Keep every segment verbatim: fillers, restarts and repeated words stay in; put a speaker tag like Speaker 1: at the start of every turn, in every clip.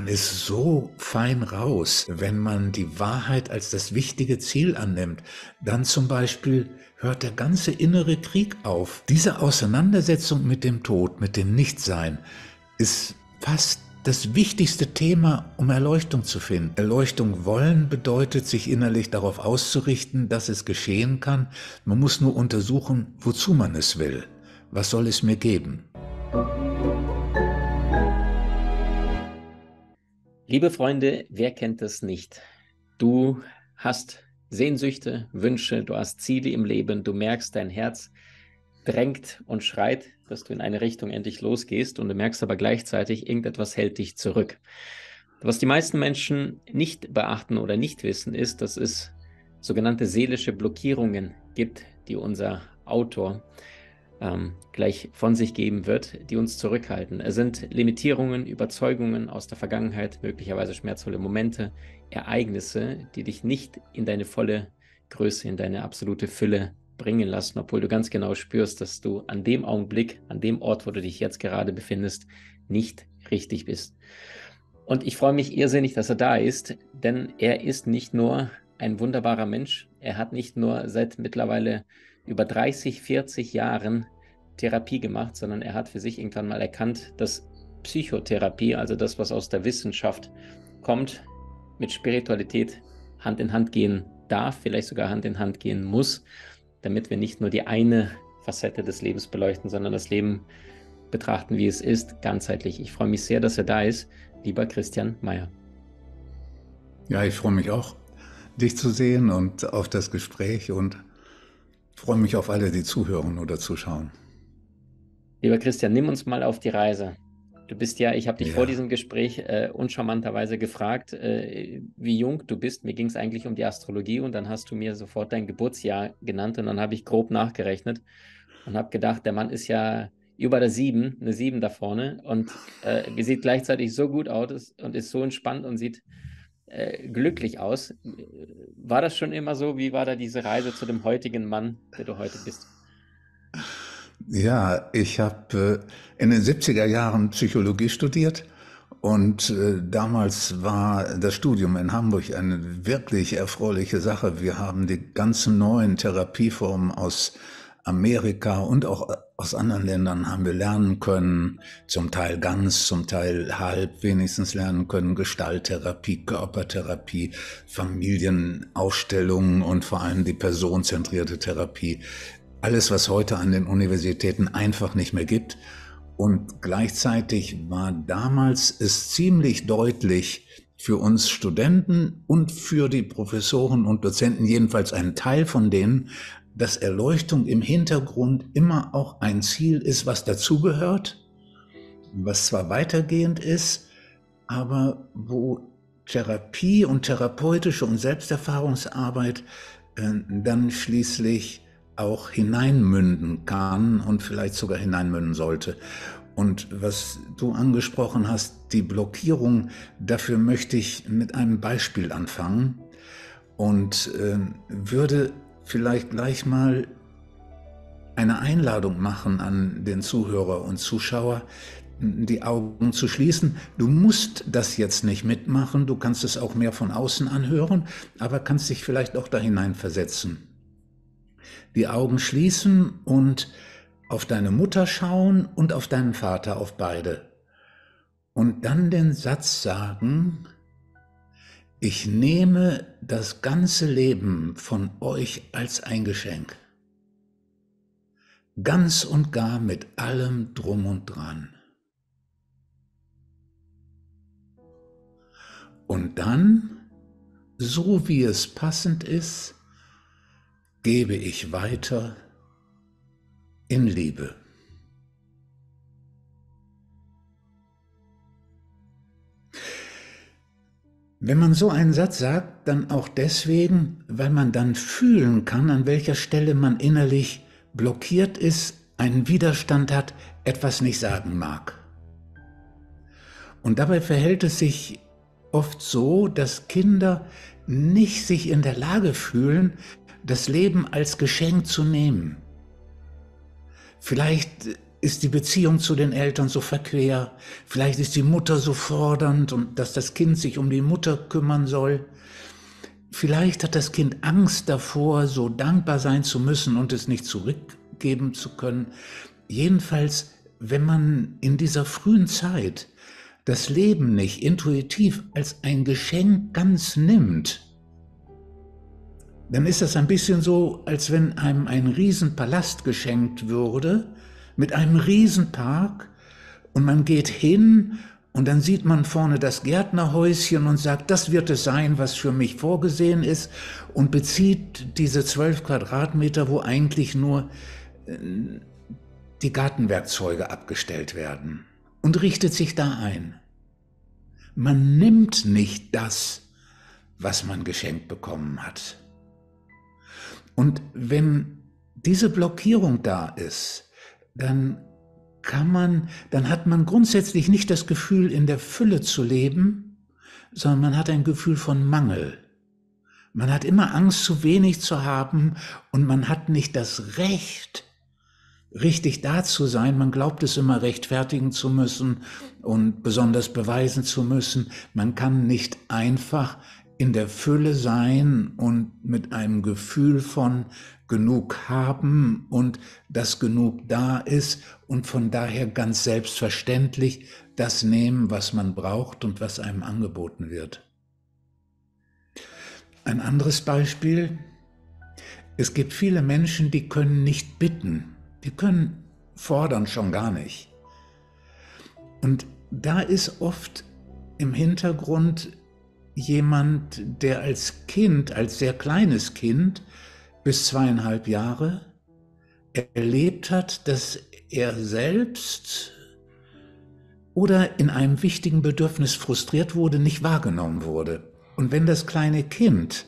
Speaker 1: man ist so fein raus, wenn man die Wahrheit als das wichtige Ziel annimmt. Dann zum Beispiel hört der ganze innere Krieg auf. Diese Auseinandersetzung mit dem Tod, mit dem Nichtsein, ist fast das wichtigste Thema, um Erleuchtung zu finden. Erleuchtung wollen bedeutet, sich innerlich darauf auszurichten, dass es geschehen kann. Man muss nur untersuchen, wozu man es will. Was soll es mir geben?
Speaker 2: Liebe Freunde, wer kennt das nicht? Du hast Sehnsüchte, Wünsche, du hast Ziele im Leben, du merkst, dein Herz drängt und schreit, dass du in eine Richtung endlich losgehst, und du merkst aber gleichzeitig, irgendetwas hält dich zurück. Was die meisten Menschen nicht beachten oder nicht wissen, ist, dass es sogenannte seelische Blockierungen gibt, die unser Autor ähm, gleich von sich geben wird, die uns zurückhalten. Es sind Limitierungen, Überzeugungen aus der Vergangenheit, möglicherweise schmerzvolle Momente, Ereignisse, die dich nicht in deine volle Größe, in deine absolute Fülle bringen lassen, obwohl du ganz genau spürst, dass du an dem Augenblick, an dem Ort, wo du dich jetzt gerade befindest, nicht richtig bist. Und ich freue mich irrsinnig, dass er da ist, denn er ist nicht nur ein wunderbarer Mensch, er hat nicht nur seit mittlerweile über dreißig, vierzig Jahren Therapie gemacht, sondern er hat für sich irgendwann mal erkannt, dass Psychotherapie, also das, was aus der Wissenschaft kommt, mit Spiritualität Hand in Hand gehen darf, vielleicht sogar Hand in Hand gehen muss, damit wir nicht nur die eine Facette des Lebens beleuchten, sondern das Leben betrachten, wie es ist, ganzheitlich. Ich freue mich sehr, dass er da ist, lieber Christian Meyer.
Speaker 1: Ja, ich freue mich auch, dich zu sehen und auf das Gespräch, und freue mich auf alle, die zuhören oder zuschauen.
Speaker 2: Lieber Christian, nimm uns mal auf die Reise. Du bist ja, ich habe dich
Speaker 1: Ja.
Speaker 2: vor diesem Gespräch äh, uncharmanterweise gefragt, äh, wie jung du bist. Mir ging es eigentlich um die Astrologie, und dann hast du mir sofort dein Geburtsjahr genannt, und dann habe ich grob nachgerechnet und habe gedacht, der Mann ist ja über der sieben, eine sieben da vorne, und äh, sieht gleichzeitig so gut aus und ist so entspannt und sieht äh, glücklich aus. War das schon immer so? Wie war da diese Reise zu dem heutigen Mann, der du heute bist?
Speaker 1: Ja, ich habe äh, in den siebziger Jahren Psychologie studiert, und äh, damals war das Studium in Hamburg eine wirklich erfreuliche Sache. Wir haben die ganzen neuen Therapieformen aus Amerika und auch aus anderen Ländern haben wir lernen können, zum Teil ganz, zum Teil halb wenigstens lernen können. Gestalttherapie, Körpertherapie, Familienaufstellungen und vor allem die personenzentrierte Therapie. Alles, was heute an den Universitäten einfach nicht mehr gibt. Und gleichzeitig war damals es ziemlich deutlich für uns Studenten und für die Professoren und Dozenten, jedenfalls ein Teil von denen, dass Erleuchtung im Hintergrund immer auch ein Ziel ist, was dazugehört, was zwar weitergehend ist, aber wo Therapie und therapeutische und Selbsterfahrungsarbeit äh, dann schließlich auch hineinmünden kann und vielleicht sogar hineinmünden sollte. Und was du angesprochen hast, die Blockierung, dafür möchte ich mit einem Beispiel anfangen und äh, würde vielleicht gleich mal eine Einladung machen an den Zuhörer und Zuschauer, die Augen zu schließen. Du musst das jetzt nicht mitmachen, du kannst es auch mehr von außen anhören, aber kannst dich vielleicht auch da hineinversetzen. Die Augen schließen und auf deine Mutter schauen und auf deinen Vater, auf beide. Und dann den Satz sagen: Ich nehme das ganze Leben von euch als ein Geschenk. Ganz und gar mit allem Drum und Dran. Und dann, so wie es passend ist, gebe ich weiter in Liebe. Wenn man so einen Satz sagt, dann auch deswegen, weil man dann fühlen kann, an welcher Stelle man innerlich blockiert ist, einen Widerstand hat, etwas nicht sagen mag. Und dabei verhält es sich oft so, dass Kinder nicht sich in der Lage fühlen, das Leben als Geschenk zu nehmen. Vielleicht ist die Beziehung zu den Eltern so verquer, vielleicht ist die Mutter so fordernd und dass das Kind sich um die Mutter kümmern soll. Vielleicht hat das Kind Angst davor, so dankbar sein zu müssen und es nicht zurückgeben zu können. Jedenfalls, wenn man in dieser frühen Zeit das Leben nicht intuitiv als ein Geschenk ganz nimmt, dann ist das ein bisschen so, als wenn einem ein Riesenpalast geschenkt würde, mit einem Riesenpark, und man geht hin und dann sieht man vorne das Gärtnerhäuschen und sagt, das wird es sein, was für mich vorgesehen ist, und bezieht diese zwölf Quadratmeter, wo eigentlich nur die Gartenwerkzeuge abgestellt werden, und richtet sich da ein. Man nimmt nicht das, was man geschenkt bekommen hat. Und wenn diese Blockierung da ist, dann kann man, dann hat man grundsätzlich nicht das Gefühl, in der Fülle zu leben, sondern man hat ein Gefühl von Mangel. Man hat immer Angst, zu wenig zu haben, und man hat nicht das Recht, richtig da zu sein. Man glaubt es immer rechtfertigen zu müssen und besonders beweisen zu müssen. Man kann nicht einfach in der Fülle sein und mit einem Gefühl von genug haben und dass genug da ist und von daher ganz selbstverständlich das nehmen, was man braucht und was einem angeboten wird. Ein anderes Beispiel: Es gibt viele Menschen, die können nicht bitten, die können fordern schon gar nicht. Und da ist oft im Hintergrund jemand, der als Kind, als sehr kleines Kind, bis zweieinhalb Jahre, erlebt hat, dass er selbst oder in einem wichtigen Bedürfnis frustriert wurde, nicht wahrgenommen wurde. Und wenn das kleine Kind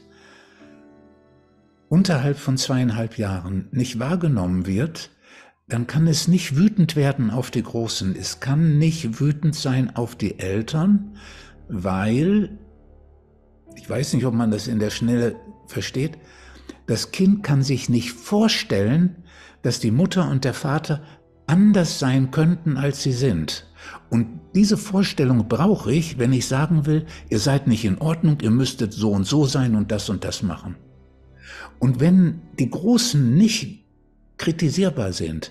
Speaker 1: unterhalb von zweieinhalb Jahren nicht wahrgenommen wird, dann kann es nicht wütend werden auf die Großen. Es kann nicht wütend sein auf die Eltern, weil, ich weiß nicht, ob man das in der Schnelle versteht, das Kind kann sich nicht vorstellen, dass die Mutter und der Vater anders sein könnten, als sie sind. Und diese Vorstellung brauche ich, wenn ich sagen will, ihr seid nicht in Ordnung, ihr müsstet so und so sein und das und das machen. Und wenn die Großen nicht kritisierbar sind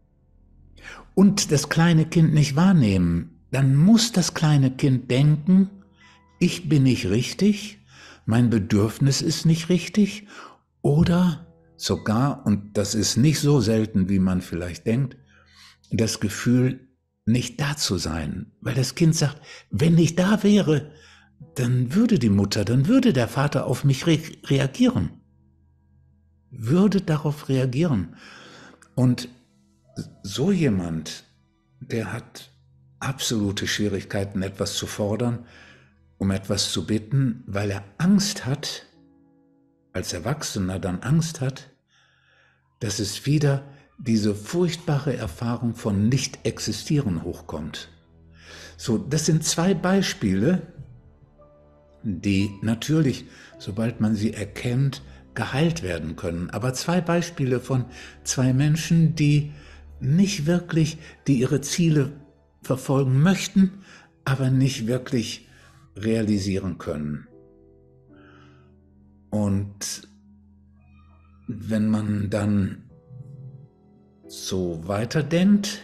Speaker 1: und das kleine Kind nicht wahrnehmen, dann muss das kleine Kind denken, ich bin nicht richtig, mein Bedürfnis ist nicht richtig, oder sogar, und das ist nicht so selten, wie man vielleicht denkt, das Gefühl, nicht da zu sein, weil das Kind sagt, wenn ich da wäre, dann würde die Mutter, dann würde der Vater auf mich re reagieren, würde darauf reagieren. Und so jemand, der hat absolute Schwierigkeiten, etwas zu fordern, um etwas zu bitten, weil er Angst hat, als Erwachsener dann Angst hat, dass es wieder diese furchtbare Erfahrung von Nicht-Existieren hochkommt. So, das sind zwei Beispiele, die natürlich, sobald man sie erkennt, geheilt werden können. Aber zwei Beispiele von zwei Menschen, die nicht wirklich, die ihre Ziele verfolgen möchten, aber nicht wirklich realisieren können. Und wenn man dann so weiterdenkt,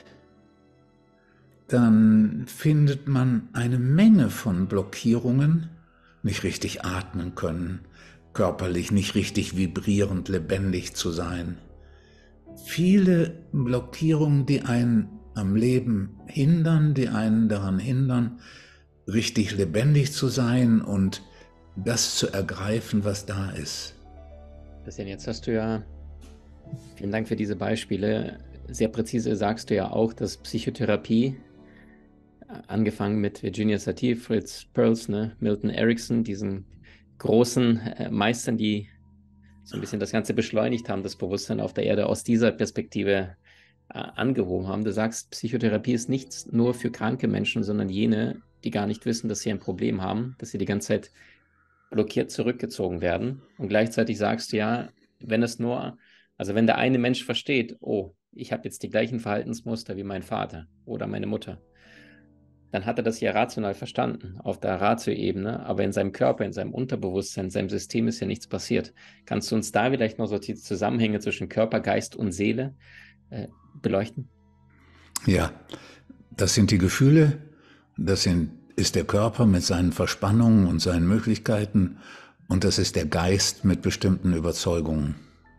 Speaker 1: dann findet man eine Menge von Blockierungen, nicht richtig atmen können, körperlich nicht richtig vibrierend, lebendig zu sein. Viele Blockierungen, die einen am Leben hindern, die einen daran hindern, richtig lebendig zu sein und das zu ergreifen, was da ist.
Speaker 2: Christian, jetzt hast du ja, vielen Dank für diese Beispiele, sehr präzise sagst du ja auch, dass Psychotherapie, angefangen mit Virginia Satir, Fritz Perls, ne, Milton Erickson, diesen großen äh, Meistern, die so ein bisschen das Ganze beschleunigt haben, das Bewusstsein auf der Erde aus dieser Perspektive äh, angehoben haben. Du sagst, Psychotherapie ist nichts nur für kranke Menschen, sondern jene, die gar nicht wissen, dass sie ein Problem haben, dass sie die ganze Zeit blockiert zurückgezogen werden. Und gleichzeitig sagst du ja, wenn es nur, also wenn der eine Mensch versteht, oh, ich habe jetzt die gleichen Verhaltensmuster wie mein Vater oder meine Mutter. Dann hat er das ja rational verstanden, auf der Ratio-Ebene, aber in seinem Körper, in seinem Unterbewusstsein, in seinem System ist ja nichts passiert. Kannst du uns da vielleicht noch so die Zusammenhänge zwischen Körper, Geist und Seele äh, beleuchten?
Speaker 1: Ja, das sind die Gefühle, das sind, ist der Körper mit seinen Verspannungen und seinen Möglichkeiten und das ist der Geist mit bestimmten Überzeugungen.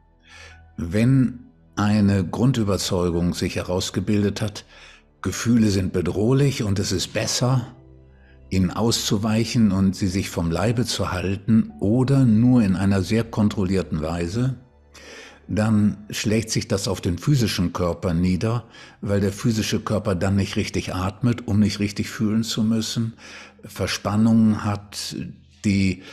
Speaker 1: Wenn eine Grundüberzeugung sich herausgebildet hat, Gefühle sind bedrohlich und es ist besser, ihnen auszuweichen und sie sich vom Leibe zu halten oder nur in einer sehr kontrollierten Weise, dann schlägt sich das auf den physischen Körper nieder, weil der physische Körper dann nicht richtig atmet, um nicht richtig fühlen zu müssen, Verspannungen hat, die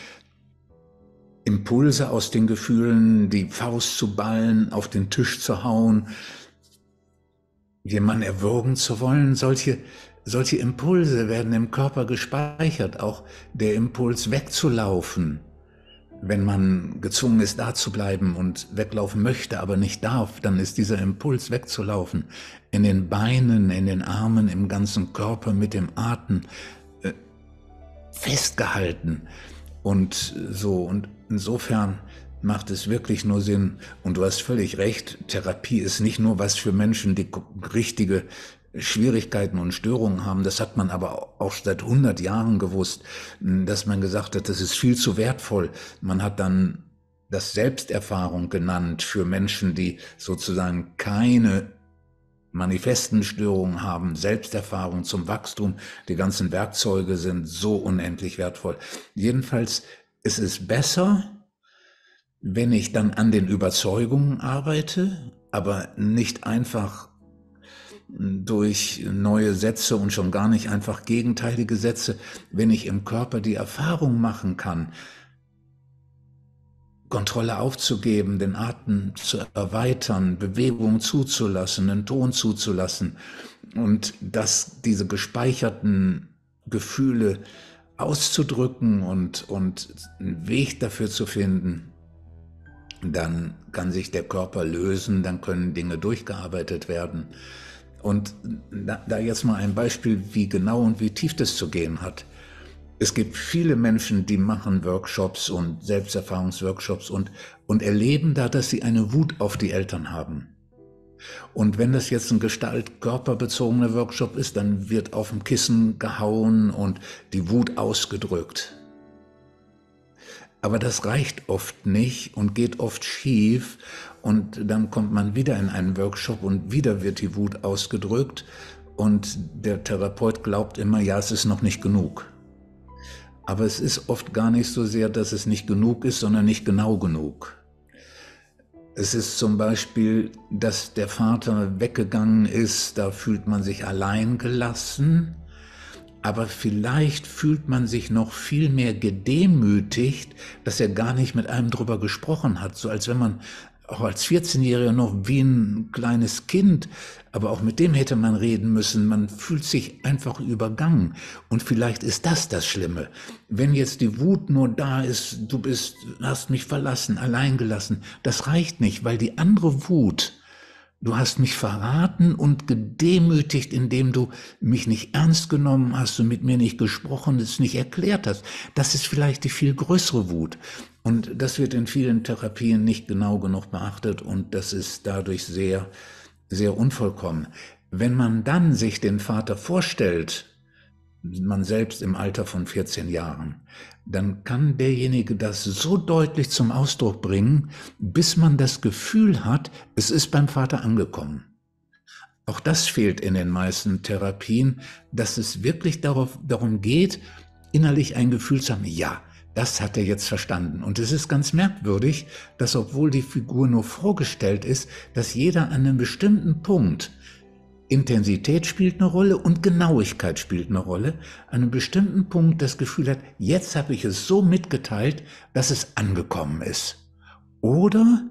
Speaker 1: Impulse aus den Gefühlen, die Faust zu ballen, auf den Tisch zu hauen, jemanden erwürgen zu wollen. Solche, solche Impulse werden im Körper gespeichert, auch der Impuls wegzulaufen. Wenn man gezwungen ist, da zu bleiben und weglaufen möchte, aber nicht darf, dann ist dieser Impuls wegzulaufen in den Beinen, in den Armen, im ganzen Körper mit dem Atem äh, festgehalten. Und so, und insofern macht es wirklich nur Sinn, und du hast völlig recht, Therapie ist nicht nur was für Menschen, die richtige Schwierigkeiten und Störungen haben, das hat man aber auch seit hundert Jahren gewusst, dass man gesagt hat, das ist viel zu wertvoll. Man hat dann das Selbsterfahrung genannt für Menschen, die sozusagen keine manifesten Störungen haben, Selbsterfahrung zum Wachstum, die ganzen Werkzeuge sind so unendlich wertvoll. Jedenfalls ist es besser, wenn ich dann an den Überzeugungen arbeite, aber nicht einfach durch neue Sätze und schon gar nicht einfach gegenteilige Sätze, wenn ich im Körper die Erfahrung machen kann, Kontrolle aufzugeben, den Atem zu erweitern, Bewegung zuzulassen, einen Ton zuzulassen und dass diese gespeicherten Gefühle auszudrücken und, und einen Weg dafür zu finden, dann kann sich der Körper lösen, dann können Dinge durchgearbeitet werden. Und da, da jetzt mal ein Beispiel, wie genau und wie tief das zu gehen hat. Es gibt viele Menschen, die machen Workshops und Selbsterfahrungsworkshops und, und erleben da, dass sie eine Wut auf die Eltern haben. Und wenn das jetzt ein gestalt-körperbezogener Workshop ist, dann wird auf dem Kissen gehauen und die Wut ausgedrückt. Aber das reicht oft nicht und geht oft schief und dann kommt man wieder in einen Workshop und wieder wird die Wut ausgedrückt und der Therapeut glaubt immer, ja, es ist noch nicht genug. Aber es ist oft gar nicht so sehr, dass es nicht genug ist, sondern nicht genau genug. Es ist zum Beispiel, dass der Vater weggegangen ist, da fühlt man sich allein gelassen. Aber vielleicht fühlt man sich noch viel mehr gedemütigt, dass er gar nicht mit einem drüber gesprochen hat. So als wenn man auch als vierzehnjähriger noch wie ein kleines Kind, aber auch mit dem hätte man reden müssen. Man fühlt sich einfach übergangen. Und vielleicht ist das das Schlimme. Wenn jetzt die Wut nur da ist, du bist, hast mich verlassen, allein gelassen, das reicht nicht, weil die andere Wut, du hast mich verraten und gedemütigt, indem du mich nicht ernst genommen hast und mit mir nicht gesprochen, es nicht erklärt hast. Das ist vielleicht die viel größere Wut. Und das wird in vielen Therapien nicht genau genug beachtet und das ist dadurch sehr, sehr unvollkommen. Wenn man dann sich den Vater vorstellt, man selbst im Alter von vierzehn Jahren, dann kann derjenige das so deutlich zum Ausdruck bringen, bis man das Gefühl hat, es ist beim Vater angekommen. Auch das fehlt in den meisten Therapien, dass es wirklich darauf, darum geht, innerlich ein Gefühl zu haben, ja, das hat er jetzt verstanden. Und es ist ganz merkwürdig, dass obwohl die Figur nur vorgestellt ist, dass jeder an einem bestimmten Punkt, Intensität spielt eine Rolle und Genauigkeit spielt eine Rolle, an einem bestimmten Punkt das Gefühl hat, jetzt habe ich es so mitgeteilt, dass es angekommen ist. Oder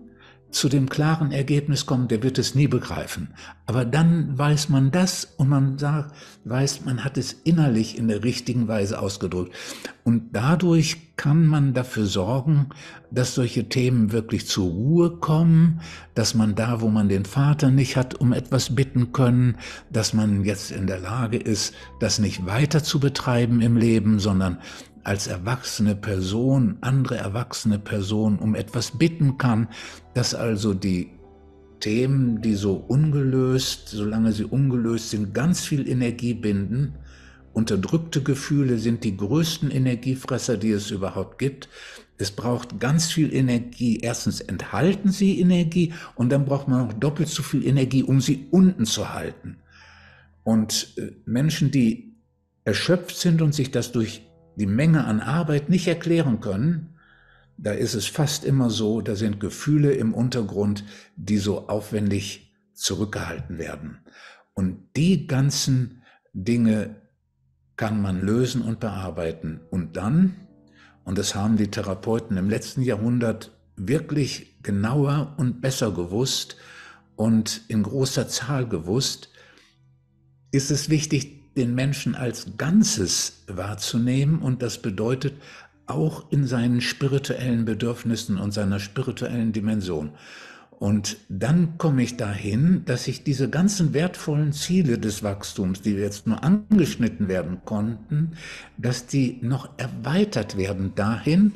Speaker 1: zu dem klaren Ergebnis kommen, der wird es nie begreifen. Aber dann weiß man das und man sagt, weiß, man hat es innerlich in der richtigen Weise ausgedrückt. Und dadurch kann man dafür sorgen, dass solche Themen wirklich zur Ruhe kommen, dass man da, wo man den Vater nicht hat, um etwas bitten können, dass man jetzt in der Lage ist, das nicht weiter zu betreiben im Leben, sondern als erwachsene Person, andere erwachsene Person um etwas bitten kann, dass also die Themen, die so ungelöst, solange sie ungelöst sind, ganz viel Energie binden. Unterdrückte Gefühle sind die größten Energiefresser, die es überhaupt gibt. Es braucht ganz viel Energie. Erstens enthalten sie Energie und dann braucht man noch doppelt so viel Energie, um sie unten zu halten. Und Menschen, die erschöpft sind und sich das durch die Menge an Arbeit nicht erklären können, da ist es fast immer so, da sind Gefühle im Untergrund, die so aufwendig zurückgehalten werden. Und die ganzen Dinge kann man lösen und bearbeiten. Und dann, und das haben die Therapeuten im letzten Jahrhundert wirklich genauer und besser gewusst und in großer Zahl gewusst, ist es wichtig, den Menschen als Ganzes wahrzunehmen, und das bedeutet auch in seinen spirituellen Bedürfnissen und seiner spirituellen Dimension. Und dann komme ich dahin, dass ich diese ganzen wertvollen Ziele des Wachstums, die jetzt nur angeschnitten werden konnten, dass die noch erweitert werden dahin,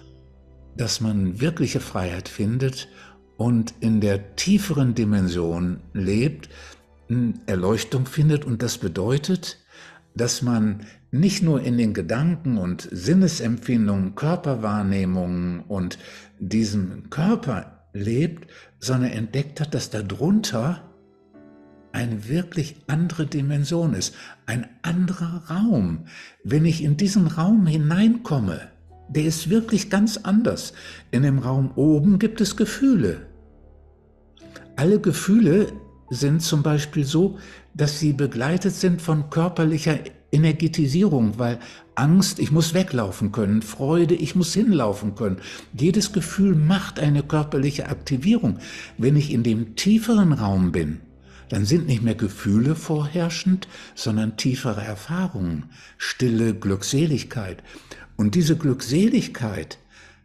Speaker 1: dass man wirkliche Freiheit findet und in der tieferen Dimension lebt, Erleuchtung findet. Und das bedeutet, dass man nicht nur in den Gedanken und Sinnesempfindungen, Körperwahrnehmungen und diesem Körper lebt, sondern entdeckt hat, dass darunter eine wirklich andere Dimension ist, ein anderer Raum. Wenn ich in diesen Raum hineinkomme, der ist wirklich ganz anders. In dem Raum oben gibt es Gefühle. Alle Gefühle sind zum Beispiel so, dass sie begleitet sind von körperlicher Energetisierung, weil Angst, ich muss weglaufen können, Freude, ich muss hinlaufen können. Jedes Gefühl macht eine körperliche Aktivierung. Wenn ich in dem tieferen Raum bin, dann sind nicht mehr Gefühle vorherrschend, sondern tiefere Erfahrungen, stille Glückseligkeit. Und diese Glückseligkeit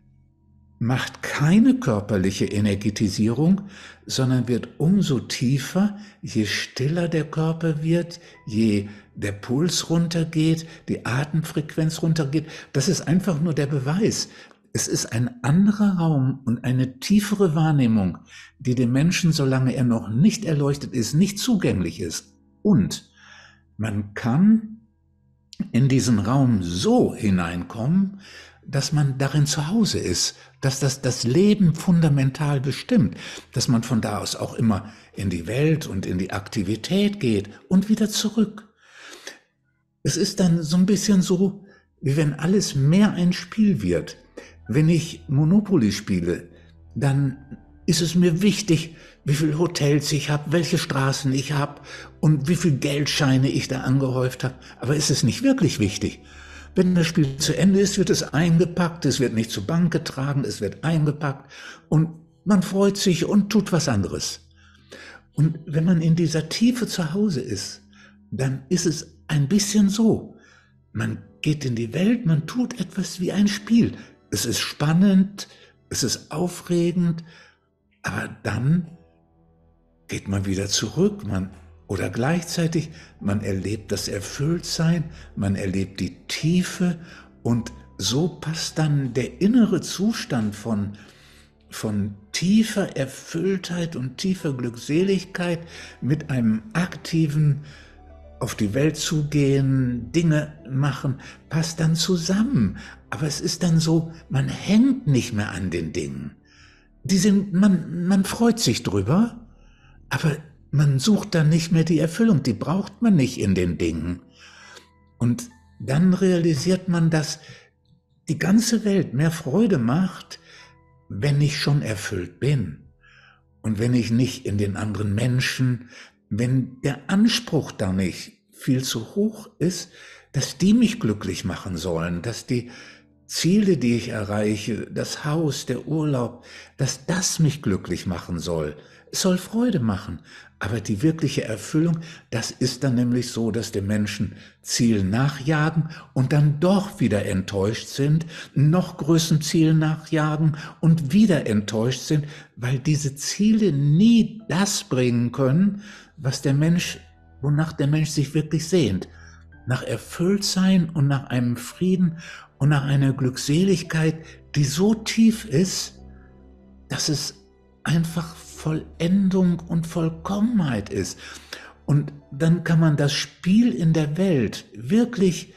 Speaker 1: macht keine körperliche Energetisierung, sondern wird umso tiefer, je stiller der Körper wird, je der Puls runtergeht, die Atemfrequenz runtergeht. Das ist einfach nur der Beweis. Es ist ein anderer Raum und eine tiefere Wahrnehmung, die dem Menschen, solange er noch nicht erleuchtet ist, nicht zugänglich ist. Und man kann in diesen Raum so hineinkommen, dass man darin zu Hause ist, dass das das Leben fundamental bestimmt, dass man von da aus auch immer in die Welt und in die Aktivität geht und wieder zurück. Es ist dann so ein bisschen so, wie wenn alles mehr ein Spiel wird. Wenn ich Monopoly spiele, dann ist es mir wichtig, wie viele Hotels ich habe, welche Straßen ich habe und wie viele Geldscheine ich da angehäuft habe. Aber es ist nicht wirklich wichtig. Wenn das Spiel zu Ende ist, wird es eingepackt, es wird nicht zur Bank getragen, es wird eingepackt und man freut sich und tut was anderes. Und wenn man in dieser Tiefe zu Hause ist, dann ist es ein bisschen so. Man geht in die Welt, man tut etwas wie ein Spiel. Es ist spannend, es ist aufregend, aber dann geht man wieder zurück, man Oder gleichzeitig, man erlebt das Erfülltsein, man erlebt die Tiefe, und so passt dann der innere Zustand von, von tiefer Erfülltheit und tiefer Glückseligkeit mit einem aktiven auf die Welt zugehen, Dinge machen, passt dann zusammen. Aber es ist dann so, man hängt nicht mehr an den Dingen. Die sind, man, man freut sich drüber, aber man sucht dann nicht mehr die Erfüllung, die braucht man nicht in den Dingen. Und dann realisiert man, dass die ganze Welt mehr Freude macht, wenn ich schon erfüllt bin. Und wenn ich nicht in den anderen Menschen, wenn der Anspruch da nicht viel zu hoch ist, dass die mich glücklich machen sollen, dass die Ziele, die ich erreiche, das Haus, der Urlaub, dass das mich glücklich machen soll. Es soll Freude machen. Aber die wirkliche Erfüllung, das ist dann nämlich so, dass die Menschen Zielen nachjagen und dann doch wieder enttäuscht sind, noch größeren Zielen nachjagen und wieder enttäuscht sind, weil diese Ziele nie das bringen können, was der Mensch, wonach der Mensch sich wirklich sehnt. Nach Erfülltsein und nach einem Frieden und nach einer Glückseligkeit, die so tief ist, dass es einfach Vollendung und Vollkommenheit ist. Und dann kann man das Spiel in der Welt wirklich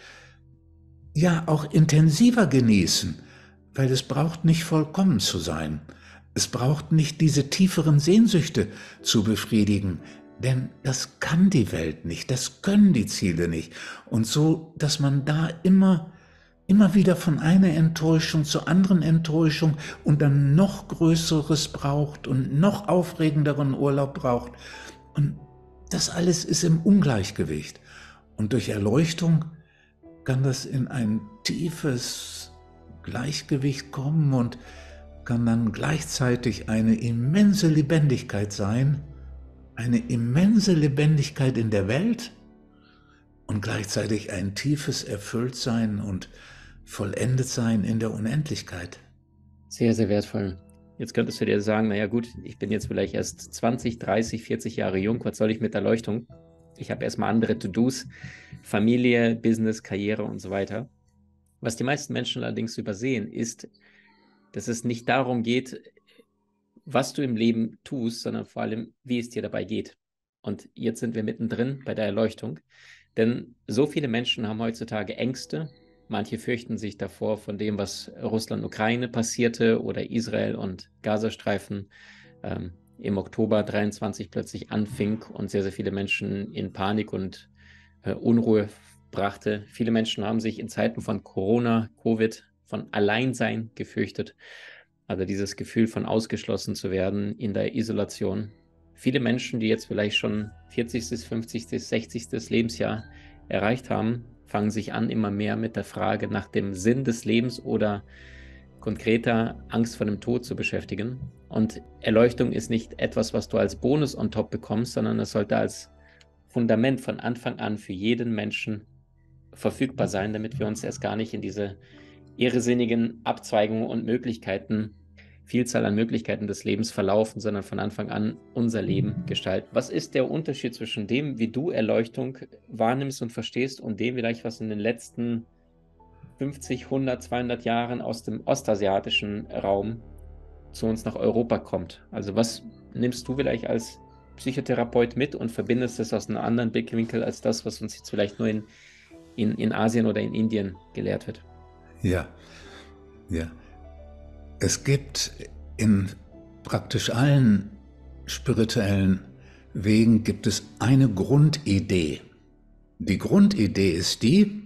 Speaker 1: ja auch intensiver genießen, weil es braucht nicht vollkommen zu sein. Es braucht nicht diese tieferen Sehnsüchte zu befriedigen, denn das kann die Welt nicht, das können die Ziele nicht. Und so, dass man da immer immer wieder von einer Enttäuschung zur anderen Enttäuschung und dann noch Größeres braucht und noch aufregenderen Urlaub braucht. Und das alles ist im Ungleichgewicht. Und durch Erleuchtung kann das in ein tiefes Gleichgewicht kommen und kann dann gleichzeitig eine immense Lebendigkeit sein, eine immense Lebendigkeit in der Welt und gleichzeitig ein tiefes Erfülltsein und vollendet sein in der Unendlichkeit.
Speaker 2: Sehr, sehr wertvoll. Jetzt könntest du dir sagen, naja gut, ich bin jetzt vielleicht erst zwanzig, dreißig, vierzig Jahre jung, was soll ich mit Erleuchtung? Ich habe erstmal andere To-Dos, Familie, Business, Karriere und so weiter. Was die meisten Menschen allerdings übersehen, ist, dass es nicht darum geht, was du im Leben tust, sondern vor allem, wie es dir dabei geht. Und jetzt sind wir mittendrin bei der Erleuchtung, denn so viele Menschen haben heutzutage Ängste. Manche fürchten sich davor von dem, was Russland-Ukraine passierte oder Israel und Gazastreifen ähm, im Oktober dreiundzwanzig plötzlich anfing und sehr, sehr viele Menschen in Panik und äh, Unruhe brachte. Viele Menschen haben sich in Zeiten von Corona, Covid, von Alleinsein gefürchtet. Also dieses Gefühl von ausgeschlossen zu werden in der Isolation. Viele Menschen, die jetzt vielleicht schon vierzigstes, fünfzigstes, sechzigstes Lebensjahr erreicht haben, fangen sich an, immer mehr mit der Frage nach dem Sinn des Lebens oder konkreter Angst vor dem Tod zu beschäftigen. Und Erleuchtung ist nicht etwas, was du als Bonus on top bekommst, sondern es sollte als Fundament von Anfang an für jeden Menschen verfügbar sein, damit wir uns erst gar nicht in diese irrsinnigen Abzweigungen und Möglichkeiten, Vielzahl an Möglichkeiten des Lebens verlaufen, sondern von Anfang an unser Leben gestalten. Was ist der Unterschied zwischen dem, wie du Erleuchtung wahrnimmst und verstehst, und dem vielleicht, was in den letzten fünfzig, hundert, zweihundert Jahren aus dem ostasiatischen Raum zu uns nach Europa kommt? Also was nimmst du vielleicht als Psychotherapeut mit und verbindest es aus einem anderen Blickwinkel als das, was uns jetzt vielleicht nur in, in, in Asien oder in Indien gelehrt wird?
Speaker 1: Ja, ja. Es gibt in praktisch allen spirituellen Wegen gibt es eine Grundidee. Die Grundidee ist die,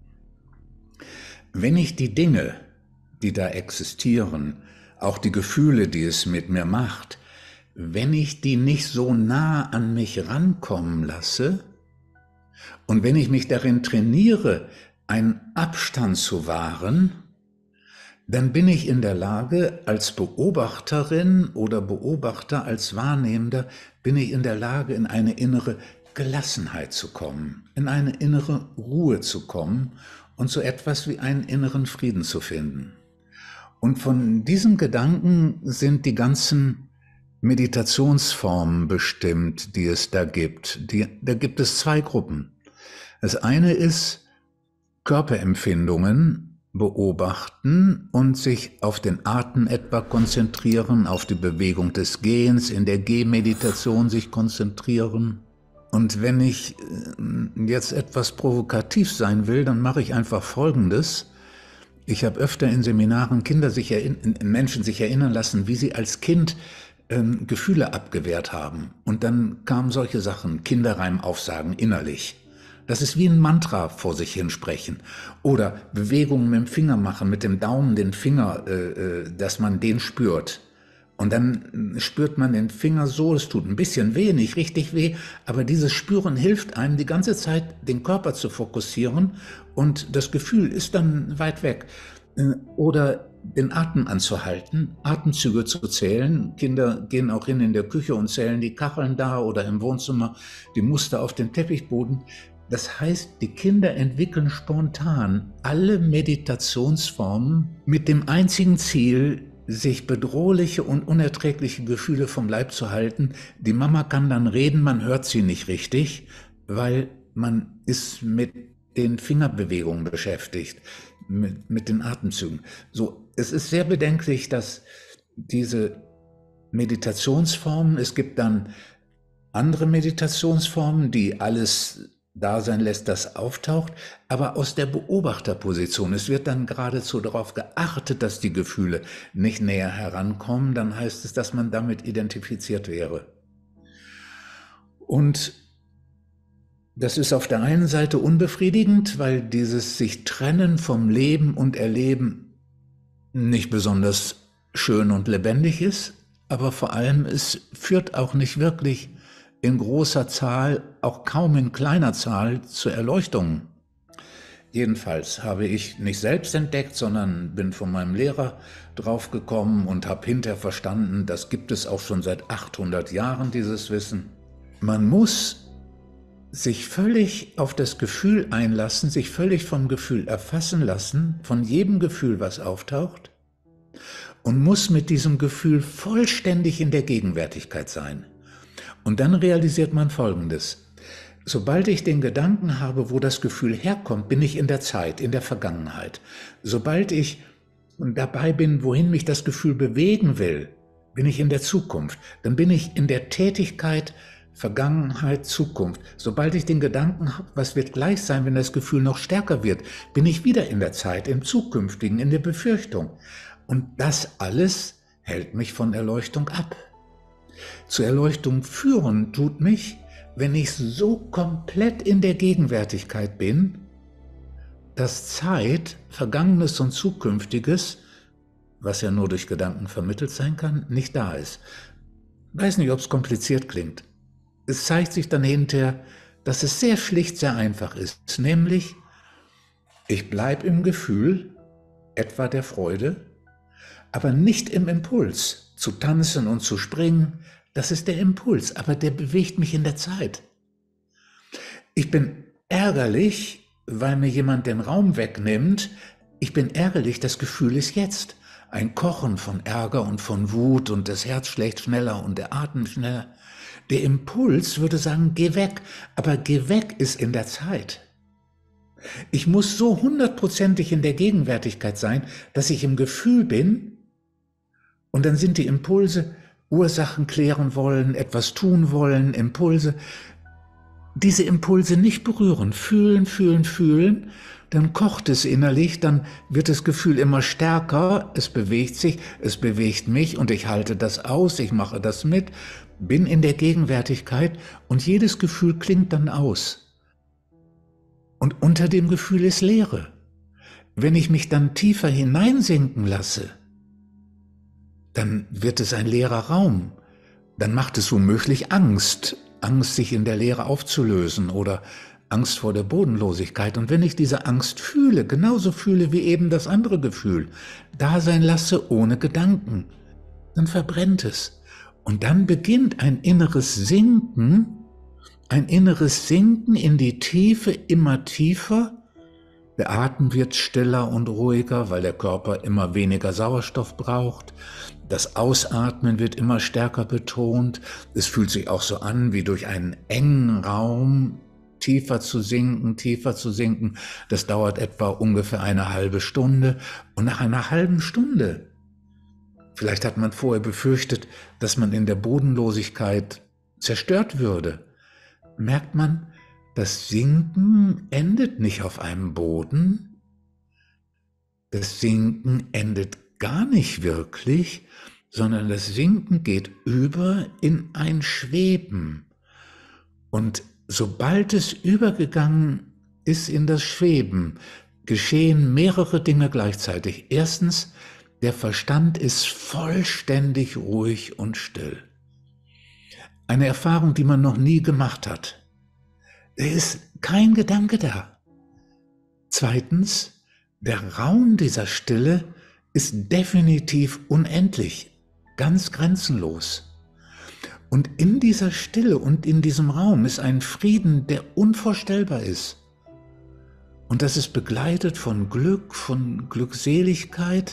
Speaker 1: wenn ich die Dinge, die da existieren, auch die Gefühle, die es mit mir macht, wenn ich die nicht so nah an mich rankommen lasse und wenn ich mich darin trainiere, einen Abstand zu wahren, dann bin ich in der Lage, als Beobachterin oder Beobachter, als Wahrnehmender, bin ich in der Lage, in eine innere Gelassenheit zu kommen, in eine innere Ruhe zu kommen und so etwas wie einen inneren Frieden zu finden. Und von diesem Gedanken sind die ganzen Meditationsformen bestimmt, die es da gibt. Die, da gibt es zwei Gruppen. Das eine ist Körperempfindungen beobachten und sich auf den Atem etwa konzentrieren, auf die Bewegung des Gehens, in der Gehmeditation sich konzentrieren. Und wenn ich jetzt etwas provokativ sein will, dann mache ich einfach Folgendes. Ich habe öfter in Seminaren Kinder sich Menschen sich erinnern lassen, wie sie als Kind ähm, Gefühle abgewehrt haben. Und dann kamen solche Sachen, Kinderreim aufsagen innerlich. Das ist wie ein Mantra vor sich hin sprechen. Oder Bewegungen mit dem Finger machen, mit dem Daumen den Finger, äh, dass man den spürt. Und dann spürt man den Finger so, es tut ein bisschen weh, nicht richtig weh, aber dieses Spüren hilft einem, die ganze Zeit den Körper zu fokussieren und das Gefühl ist dann weit weg. Oder den Atem anzuhalten, Atemzüge zu zählen. Kinder gehen auch hin in der Küche und zählen die Kacheln da oder im Wohnzimmer die Muster auf dem Teppichboden. Das heißt, die Kinder entwickeln spontan alle Meditationsformen mit dem einzigen Ziel, sich bedrohliche und unerträgliche Gefühle vom Leib zu halten. Die Mama kann dann reden, man hört sie nicht richtig, weil man ist mit den Fingerbewegungen beschäftigt, mit, mit den Atemzügen. So, es ist sehr bedenklich, dass diese Meditationsformen, es gibt dann andere Meditationsformen, die alles da sein lässt, das auftaucht, aber aus der Beobachterposition. Es wird dann geradezu darauf geachtet, dass die Gefühle nicht näher herankommen. Dann heißt es, dass man damit identifiziert wäre. Und das ist auf der einen Seite unbefriedigend, weil dieses sich trennen vom Leben und Erleben nicht besonders schön und lebendig ist, aber vor allem es führt auch nicht wirklich in großer Zahl, auch kaum in kleiner Zahl, zur Erleuchtung. Jedenfalls habe ich nicht selbst entdeckt, sondern bin von meinem Lehrer draufgekommen und habe hinterher verstanden, das gibt es auch schon seit achthundert Jahren, dieses Wissen. Man muss sich völlig auf das Gefühl einlassen, sich völlig vom Gefühl erfassen lassen, von jedem Gefühl, was auftaucht, und muss mit diesem Gefühl vollständig in der Gegenwärtigkeit sein. Und dann realisiert man Folgendes: Sobald ich den Gedanken habe, wo das Gefühl herkommt, bin ich in der Zeit, in der Vergangenheit. Sobald ich dabei bin, wohin mich das Gefühl bewegen will, bin ich in der Zukunft. Dann bin ich in der Tätigkeit Vergangenheit, Zukunft. Sobald ich den Gedanken habe, was wird gleich sein, wenn das Gefühl noch stärker wird, bin ich wieder in der Zeit, im Zukünftigen, in der Befürchtung. Und das alles hält mich von Erleuchtung ab. Zur Erleuchtung führen tut mich, wenn ich so komplett in der Gegenwärtigkeit bin, dass Zeit, Vergangenes und Zukünftiges, was ja nur durch Gedanken vermittelt sein kann, nicht da ist. Ich weiß nicht, ob es kompliziert klingt. Es zeigt sich dann hinterher, dass es sehr schlicht, sehr einfach ist. Nämlich, ich bleibe im Gefühl, etwa der Freude, aber nicht im Impuls, zu tanzen und zu springen. Das ist der Impuls, aber der bewegt mich in der Zeit. Ich bin ärgerlich, weil mir jemand den Raum wegnimmt. Ich bin ärgerlich, das Gefühl ist jetzt. Ein Kochen von Ärger und von Wut und das Herz schlägt schneller und der Atem schneller. Der Impuls würde sagen, geh weg, aber geh weg ist in der Zeit. Ich muss so hundertprozentig in der Gegenwärtigkeit sein, dass ich im Gefühl bin, und dann sind die Impulse, Ursachen klären wollen, etwas tun wollen, Impulse. Diese Impulse nicht berühren, fühlen, fühlen, fühlen, dann kocht es innerlich, dann wird das Gefühl immer stärker, es bewegt sich, es bewegt mich und ich halte das aus, ich mache das mit, bin in der Gegenwärtigkeit und jedes Gefühl klingt dann aus. Und unter dem Gefühl ist Leere. Wenn ich mich dann tiefer hineinsinken lasse, dann wird es ein leerer Raum. Dann macht es womöglich Angst, Angst, sich in der Leere aufzulösen oder Angst vor der Bodenlosigkeit. Und wenn ich diese Angst fühle, genauso fühle wie eben das andere Gefühl, da sein lasse ohne Gedanken, dann verbrennt es. Und dann beginnt ein inneres Sinken, ein inneres Sinken in die Tiefe, immer tiefer. Der Atem wird stiller und ruhiger, weil der Körper immer weniger Sauerstoff braucht. Das Ausatmen wird immer stärker betont. Es fühlt sich auch so an, wie durch einen engen Raum tiefer zu sinken, tiefer zu sinken. Das dauert etwa ungefähr eine halbe Stunde. Und nach einer halben Stunde, vielleicht hat man vorher befürchtet, dass man in der Bodenlosigkeit zerstört würde, merkt man, das Sinken endet nicht auf einem Boden. Das Sinken endet gar nicht wirklich, sondern das Sinken geht über in ein Schweben. Und sobald es übergegangen ist in das Schweben, geschehen mehrere Dinge gleichzeitig. Erstens, der Verstand ist vollständig ruhig und still. Eine Erfahrung, die man noch nie gemacht hat. Es ist kein Gedanke da. Zweitens, der Raum dieser Stille ist definitiv unendlich, ganz grenzenlos. Und in dieser Stille und in diesem Raum ist ein Frieden, der unvorstellbar ist. Und das ist begleitet von Glück, von Glückseligkeit.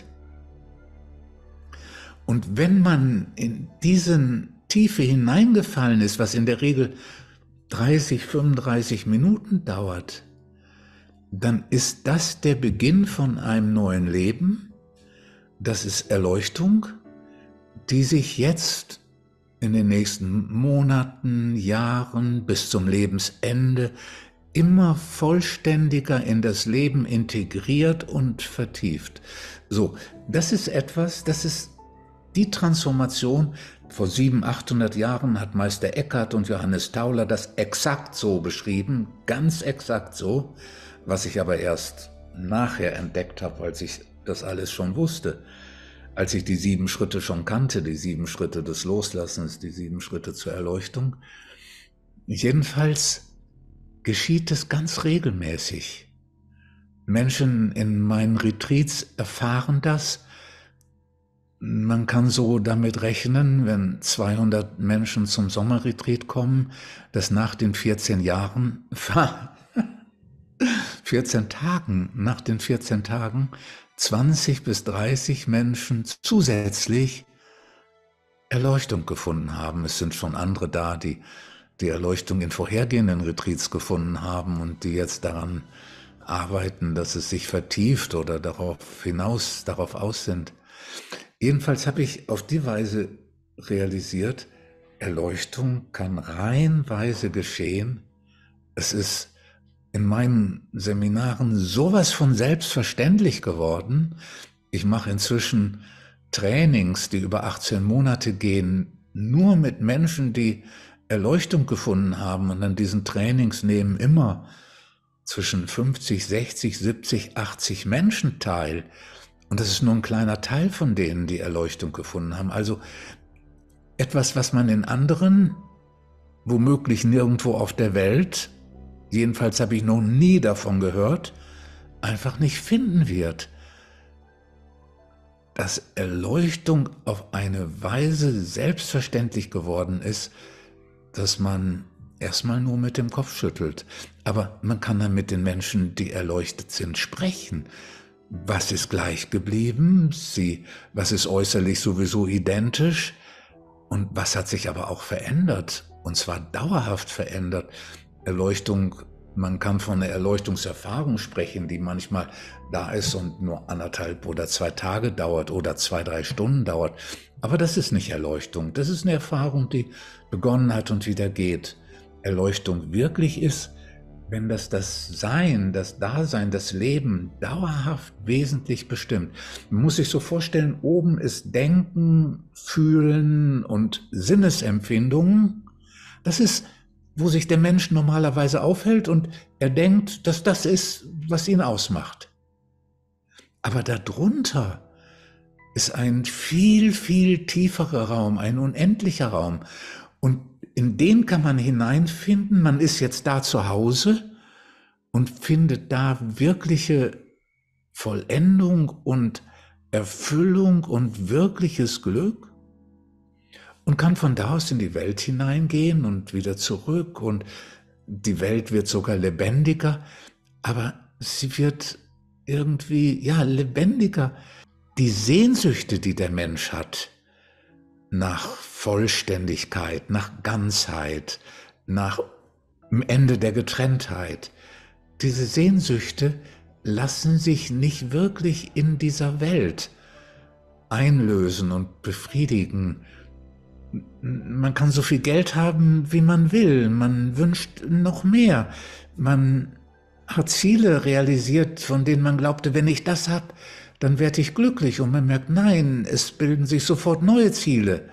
Speaker 1: Und wenn man in diese Tiefe hineingefallen ist, was in der Regel dreißig, fünfunddreißig Minuten dauert, dann ist das der Beginn von einem neuen Leben. Das ist Erleuchtung, die sich jetzt in den nächsten Monaten, Jahren bis zum Lebensende immer vollständiger in das Leben integriert und vertieft. So, das ist etwas, das ist die Transformation. Vor siebenhundert, achthundert Jahren hat Meister Eckhart und Johannes Tauler das exakt so beschrieben, ganz exakt so, was ich aber erst nachher entdeckt habe, als ich das alles schon wusste, als ich die sieben Schritte schon kannte, die sieben Schritte des Loslassens, die sieben Schritte zur Erleuchtung. Jedenfalls geschieht es ganz regelmäßig. Menschen in meinen Retreats erfahren das. Man kann so damit rechnen, wenn zweihundert Menschen zum Sommerretreat kommen, dass nach den vierzehn Jahren, vierzehn Tagen, nach den vierzehn Tagen zwanzig bis dreißig Menschen zusätzlich Erleuchtung gefunden haben. Es sind schon andere da, die die Erleuchtung in vorhergehenden Retreats gefunden haben und die jetzt daran arbeiten, dass es sich vertieft oder darauf hinaus, darauf aus sind. Jedenfalls habe ich auf die Weise realisiert, Erleuchtung kann reihenweise geschehen. Es ist in meinen Seminaren sowas von selbstverständlich geworden. Ich mache inzwischen Trainings, die über achtzehn Monate gehen, nur mit Menschen, die Erleuchtung gefunden haben, und an diesen Trainings nehmen immer zwischen fünfzig, sechzig, siebzig, achtzig Menschen teil. Und das ist nur ein kleiner Teil von denen, die Erleuchtung gefunden haben. Also etwas, was man in anderen, womöglich nirgendwo auf der Welt, jedenfalls habe ich noch nie davon gehört, einfach nicht finden wird. Dass Erleuchtung auf eine Weise selbstverständlich geworden ist, dass man erstmal nur mit dem Kopf schüttelt. Aber man kann dann mit den Menschen, die erleuchtet sind, sprechen. Was ist gleich geblieben? Sie, was ist äußerlich sowieso identisch? Und was hat sich aber auch verändert? Und zwar dauerhaft verändert. Erleuchtung, man kann von einer Erleuchtungserfahrung sprechen, die manchmal da ist und nur anderthalb oder zwei Tage dauert oder zwei, drei Stunden dauert. Aber das ist nicht Erleuchtung. Das ist eine Erfahrung, die begonnen hat und wieder geht. Erleuchtung wirklich ist, wenn das das Sein, das Dasein, das Leben dauerhaft wesentlich bestimmt. Man muss sich so vorstellen, oben ist Denken, Fühlen und Sinnesempfindungen. Das ist, wo sich der Mensch normalerweise aufhält und er denkt, dass das ist, was ihn ausmacht. Aber darunter ist ein viel, viel tieferer Raum, ein unendlicher Raum. Und in den kann man hineinfinden. Man ist jetzt da zu Hause und findet da wirkliche Vollendung und Erfüllung und wirkliches Glück und kann von da aus in die Welt hineingehen und wieder zurück. Und die Welt wird sogar lebendiger, aber sie wird irgendwie, ja, lebendiger. Die Sehnsüchte, die der Mensch hat, nach Vollständigkeit, nach Ganzheit, nach dem Ende der Getrenntheit. Diese Sehnsüchte lassen sich nicht wirklich in dieser Welt einlösen und befriedigen. Man kann so viel Geld haben, wie man will. Man wünscht noch mehr. Man hat Ziele realisiert, von denen man glaubte, wenn ich das habe, dann werde ich glücklich. Und man merkt, nein, es bilden sich sofort neue Ziele.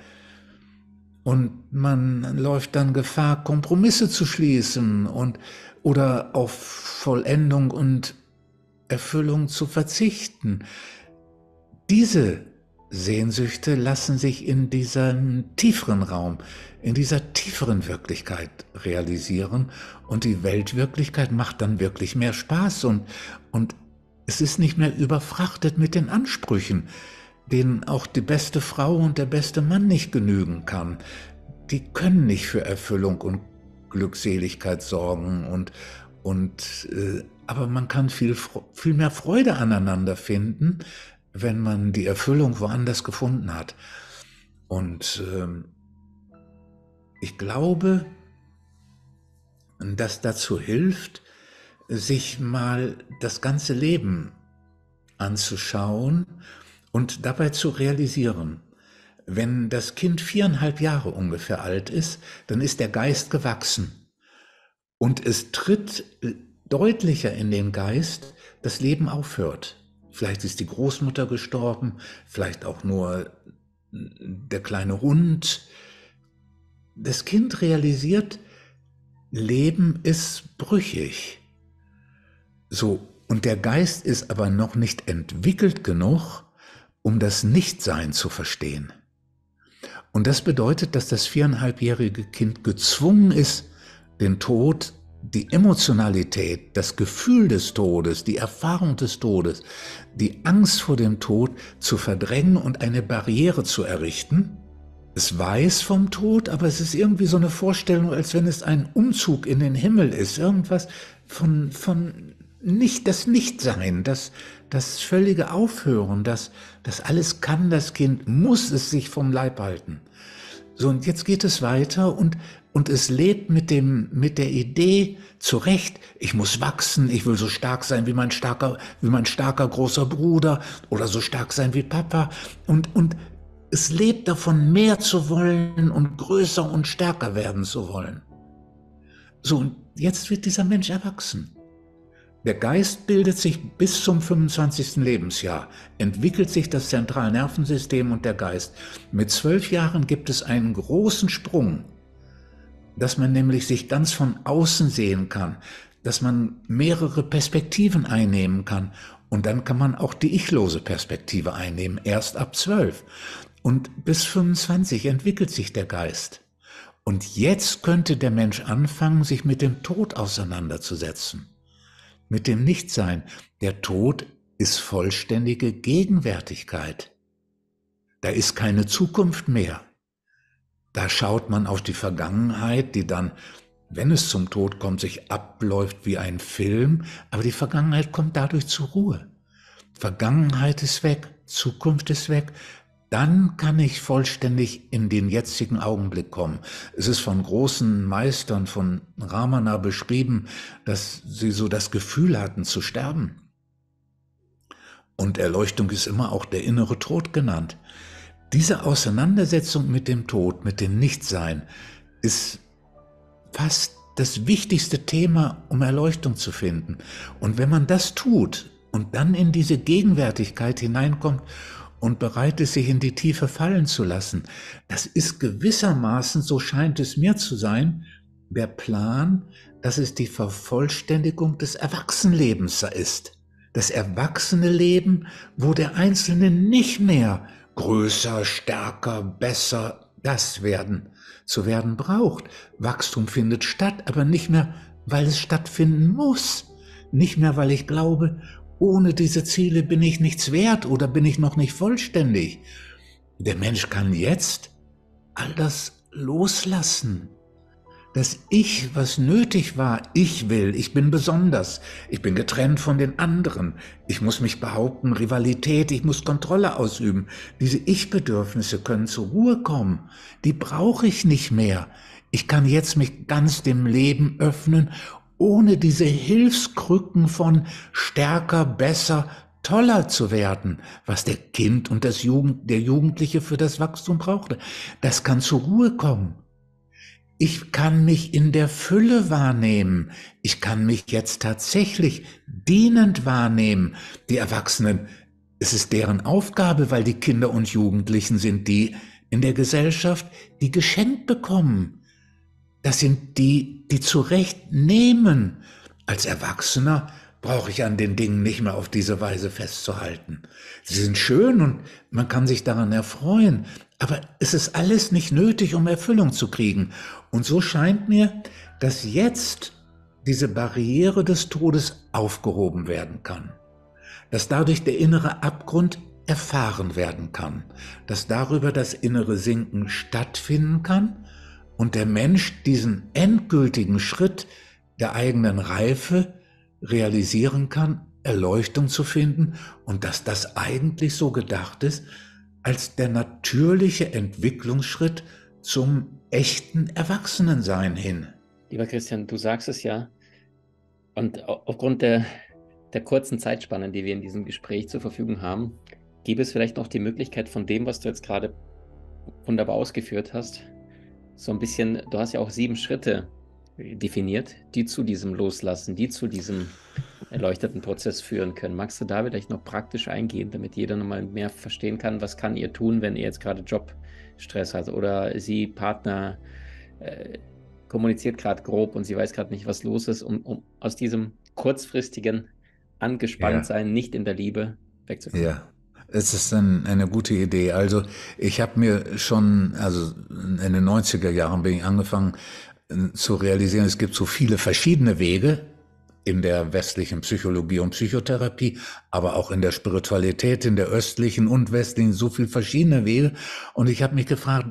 Speaker 1: Und man läuft dann Gefahr, Kompromisse zu schließen und, oder auf Vollendung und Erfüllung zu verzichten. Diese Sehnsüchte lassen sich in diesem tieferen Raum, in dieser tieferen Wirklichkeit realisieren. Und die Weltwirklichkeit macht dann wirklich mehr Spaß und, und Es ist nicht mehr überfrachtet mit den Ansprüchen, denen auch die beste Frau und der beste Mann nicht genügen kann. Die können nicht für Erfüllung und Glückseligkeit sorgen, und, und, äh, aber man kann viel, viel mehr Freude aneinander finden, wenn man die Erfüllung woanders gefunden hat. Und ähm, ich glaube, das dazu hilft, sich mal das ganze Leben anzuschauen und dabei zu realisieren, wenn das Kind viereinhalb Jahre ungefähr alt ist, dann ist der Geist gewachsen und es tritt deutlicher in den Geist, das Leben aufhört. Vielleicht ist die Großmutter gestorben, vielleicht auch nur der kleine Hund. Das Kind realisiert, Leben ist brüchig. So, und der Geist ist aber noch nicht entwickelt genug, um das Nichtsein zu verstehen. Und das bedeutet, dass das viereinhalbjährige Kind gezwungen ist, den Tod, die Emotionalität, das Gefühl des Todes, die Erfahrung des Todes, die Angst vor dem Tod zu verdrängen und eine Barriere zu errichten. Es weiß vom Tod, aber es ist irgendwie so eine Vorstellung, als wenn es ein Umzug in den Himmel ist. Irgendwas von, von nicht, das Nichtsein, das, das völlige Aufhören, das, das alles kann das Kind, muss es sich vom Leib halten. So, und jetzt geht es weiter und, und es lebt mit dem, mit der Idee zurecht, ich muss wachsen, ich will so stark sein wie mein starker, wie mein starker großer Bruder oder so stark sein wie Papa, und, und es lebt davon, mehr zu wollen und größer und stärker werden zu wollen. So, und jetzt wird dieser Mensch erwachsen. Der Geist bildet sich bis zum fünfundzwanzigsten Lebensjahr, entwickelt sich das Zentralnervensystem und der Geist. Mit zwölf Jahren gibt es einen großen Sprung, dass man nämlich sich ganz von außen sehen kann, dass man mehrere Perspektiven einnehmen kann, und dann kann man auch die ichlose Perspektive einnehmen, erst ab zwölf. Und bis fünfundzwanzig entwickelt sich der Geist. Und jetzt könnte der Mensch anfangen, sich mit dem Tod auseinanderzusetzen. Mit dem Nichtsein. Der Tod ist vollständige Gegenwärtigkeit. Da ist keine Zukunft mehr. Da schaut man auf die Vergangenheit, die dann, wenn es zum Tod kommt, sich abläuft wie ein Film, aber die Vergangenheit kommt dadurch zur Ruhe. Vergangenheit ist weg, Zukunft ist weg. Dann kann ich vollständig in den jetzigen Augenblick kommen. Es ist von großen Meistern, von Ramana beschrieben, dass sie so das Gefühl hatten zu sterben. Und Erleuchtung ist immer auch der innere Tod genannt. Diese Auseinandersetzung mit dem Tod, mit dem Nichtsein, ist fast das wichtigste Thema, um Erleuchtung zu finden. Und wenn man das tut und dann in diese Gegenwärtigkeit hineinkommt und bereit ist, sich in die Tiefe fallen zu lassen, das ist gewissermaßen, so scheint es mir zu sein, der Plan, dass es die Vervollständigung des Erwachsenenlebens ist. Das erwachsene Leben, wo der Einzelne nicht mehr größer, stärker, besser, das werden, zu werden braucht. Wachstum findet statt, aber nicht mehr, weil es stattfinden muss. Nicht mehr, weil ich glaube, ohne diese Ziele bin ich nichts wert oder bin ich noch nicht vollständig. Der Mensch kann jetzt all das loslassen. Das Ich, was nötig war, ich will, ich bin besonders, ich bin getrennt von den anderen, ich muss mich behaupten, Rivalität, ich muss Kontrolle ausüben. Diese Ich-Bedürfnisse können zur Ruhe kommen, die brauche ich nicht mehr. Ich kann jetzt mich ganz dem Leben öffnen, ohne diese Hilfskrücken von stärker, besser, toller zu werden, was der Kind und das Jugend, der Jugendliche für das Wachstum brauchte. Das kann zur Ruhe kommen. Ich kann mich in der Fülle wahrnehmen. Ich kann mich jetzt tatsächlich dienend wahrnehmen. Die Erwachsenen, es ist deren Aufgabe, weil die Kinder und Jugendlichen sind die in der Gesellschaft, die geschenkt bekommen. Das sind die, die zurecht nehmen. Als Erwachsener brauche ich an den Dingen nicht mehr auf diese Weise festzuhalten. Sie sind schön und man kann sich daran erfreuen, aber es ist alles nicht nötig, um Erfüllung zu kriegen. Und so scheint mir, dass jetzt diese Barriere des Todes aufgehoben werden kann. dass dadurch der innere Abgrund erfahren werden kann, dass darüber das innere Sinken stattfinden kann und der Mensch diesen endgültigen Schritt der eigenen Reife realisieren kann, Erleuchtung zu finden und dass das eigentlich so gedacht ist als der natürliche Entwicklungsschritt zum echten Erwachsenensein hin.
Speaker 2: Lieber Christian, du sagst es ja, und aufgrund der, der kurzen Zeitspannen, die wir in diesem Gespräch zur Verfügung haben, gäbe es vielleicht noch die Möglichkeit von dem, was du jetzt gerade wunderbar ausgeführt hast, so ein bisschen, du hast ja auch sieben Schritte definiert, die zu diesem Loslassen, die zu diesem erleuchteten Prozess führen können. Magst du da vielleicht noch praktisch eingehen, damit jeder nochmal mehr verstehen kann, was kann ihr tun, wenn ihr jetzt gerade Jobstress hat oder sie Partner äh, kommuniziert gerade grob und sie weiß gerade nicht, was los ist, um, um aus diesem kurzfristigen Angespanntsein, ja. nicht in der Liebe wegzukommen.
Speaker 1: Ja, es ist ein, eine gute Idee. Also ich habe mir schon, also in den neunziger Jahren bin ich angefangen zu realisieren, es gibt so viele verschiedene Wege in der westlichen Psychologie und Psychotherapie, aber auch in der Spiritualität, in der östlichen und westlichen, so viele verschiedene Wege. Und ich habe mich gefragt,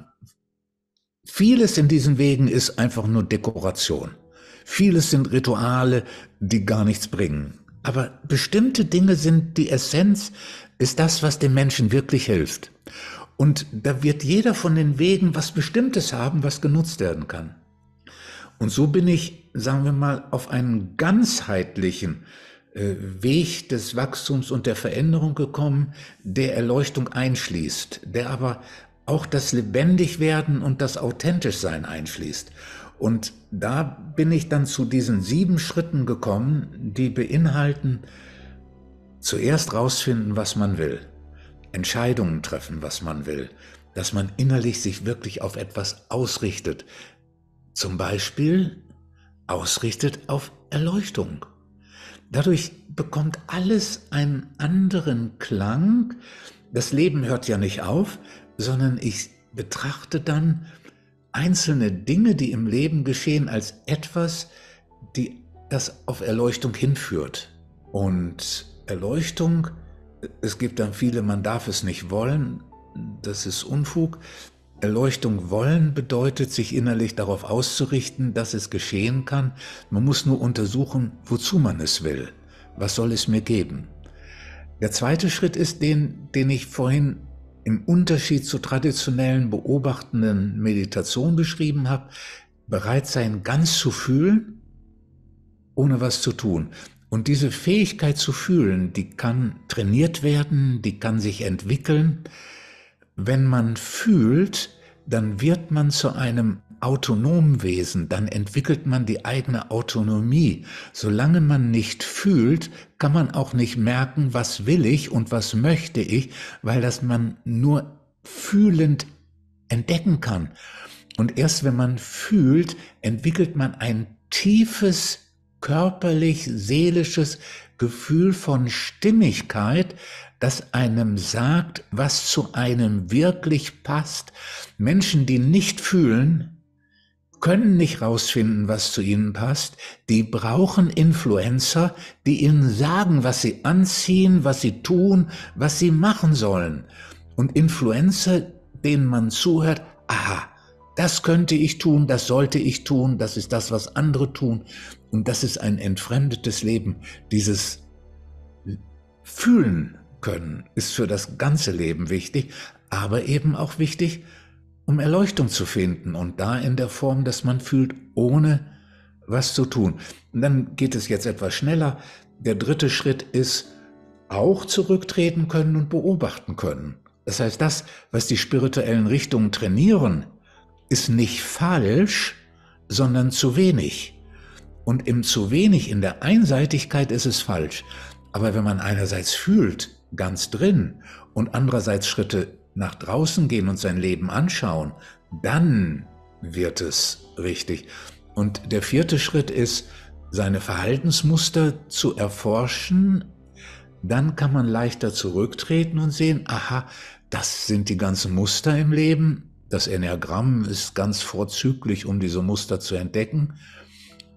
Speaker 1: vieles in diesen Wegen ist einfach nur Dekoration. Vieles sind Rituale, die gar nichts bringen. Aber bestimmte Dinge sind die Essenz, ist das, was dem Menschen wirklich hilft. Und da wird jeder von den Wegen was Bestimmtes haben, was genutzt werden kann. Und so bin ich, sagen wir mal, auf einen ganzheitlichen äh, Weg des Wachstums und der Veränderung gekommen, der Erleuchtung einschließt, der aber auch das Lebendigwerden und das Authentischsein einschließt. Und da bin ich dann zu diesen sieben Schritten gekommen, die beinhalten, zuerst rausfinden, was man will, Entscheidungen treffen, was man will, dass man innerlich sich wirklich auf etwas ausrichtet, zum Beispiel ausrichtet auf Erleuchtung. Dadurch bekommt alles einen anderen Klang. Das Leben hört ja nicht auf, sondern ich betrachte dann einzelne Dinge, die im Leben geschehen, als etwas, die das auf Erleuchtung hinführt. Und Erleuchtung, es gibt dann viele, man darf es nicht wollen, das ist Unfug. Erleuchtung wollen bedeutet, sich innerlich darauf auszurichten, dass es geschehen kann. Man muss nur untersuchen, wozu man es will. Was soll es mir geben? Der zweite Schritt ist den, den ich vorhin im Unterschied zur traditionellen beobachtenden Meditation beschrieben habe, bereit sein, ganz zu fühlen, ohne was zu tun. Und diese Fähigkeit zu fühlen, die kann trainiert werden, die kann sich entwickeln. Wenn man fühlt, dann wird man zu einem autonomen Wesen, dann entwickelt man die eigene Autonomie. Solange man nicht fühlt, kann man auch nicht merken, was will ich und was möchte ich, weil das man nur fühlend entdecken kann. Und erst wenn man fühlt, entwickelt man ein tiefes, körperlich-seelisches Gefühl von Stimmigkeit, das einem sagt, was zu einem wirklich passt. Menschen, die nicht fühlen, können nicht rausfinden, was zu ihnen passt. Die brauchen Influencer, die ihnen sagen, was sie anziehen, was sie tun, was sie machen sollen. Und Influencer, denen man zuhört, aha, das könnte ich tun, das sollte ich tun, das ist das, was andere tun. Und das ist ein entfremdetes Leben. Dieses Fühlen können ist für das ganze Leben wichtig, aber eben auch wichtig, um Erleuchtung zu finden und da in der Form, dass man fühlt, ohne was zu tun. Und dann geht es jetzt etwas schneller. Der dritte Schritt ist auch zurücktreten können und beobachten können. Das heißt, das, was die spirituellen Richtungen trainieren, ist nicht falsch, sondern zu wenig. Und im zu wenig, in der Einseitigkeit ist es falsch. Aber wenn man einerseits fühlt, ganz drin, und andererseits Schritte nach draußen gehen und sein Leben anschauen, dann wird es richtig. Und der vierte Schritt ist, seine Verhaltensmuster zu erforschen. Dann kann man leichter zurücktreten und sehen, aha, das sind die ganzen Muster im Leben. Das Enneagramm ist ganz vorzüglich, um diese Muster zu entdecken.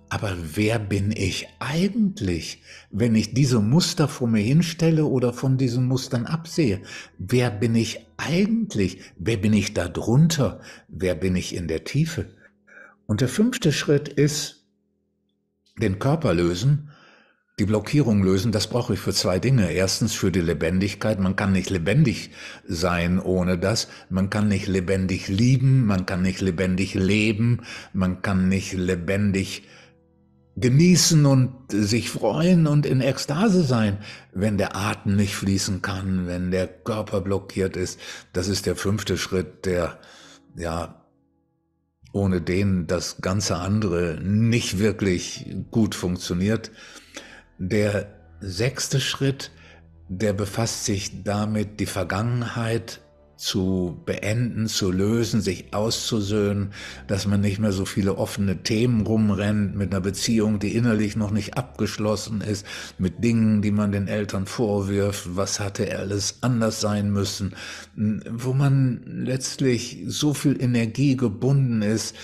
Speaker 1: Aber wer bin ich eigentlich, wenn ich diese Muster vor mir hinstelle oder von diesen Mustern absehe? Wer bin ich eigentlich? Wer bin ich da drunter? Wer bin ich in der Tiefe? Und der fünfte Schritt ist, den Körper lösen, die Blockierung lösen. Das brauche ich für zwei Dinge. Erstens für die Lebendigkeit. Man kann nicht lebendig sein ohne das. Man kann nicht lebendig lieben. Man kann nicht lebendig leben. Man kann nicht lebendig genießen und sich freuen und in Ekstase sein, wenn der Atem nicht fließen kann, wenn der Körper blockiert ist. Das ist der fünfte Schritt, der, ja, ohne den das ganze andere nicht wirklich gut funktioniert. Der sechste Schritt, der befasst sich damit, die Vergangenheit zu beenden, zu lösen, sich auszusöhnen, dass man nicht mehr so viele offene Themen rumrennt mit einer Beziehung, die innerlich noch nicht abgeschlossen ist, mit Dingen, die man den Eltern vorwirft, was hatte alles anders sein müssen, wo man letztlich so viel Energie gebunden ist,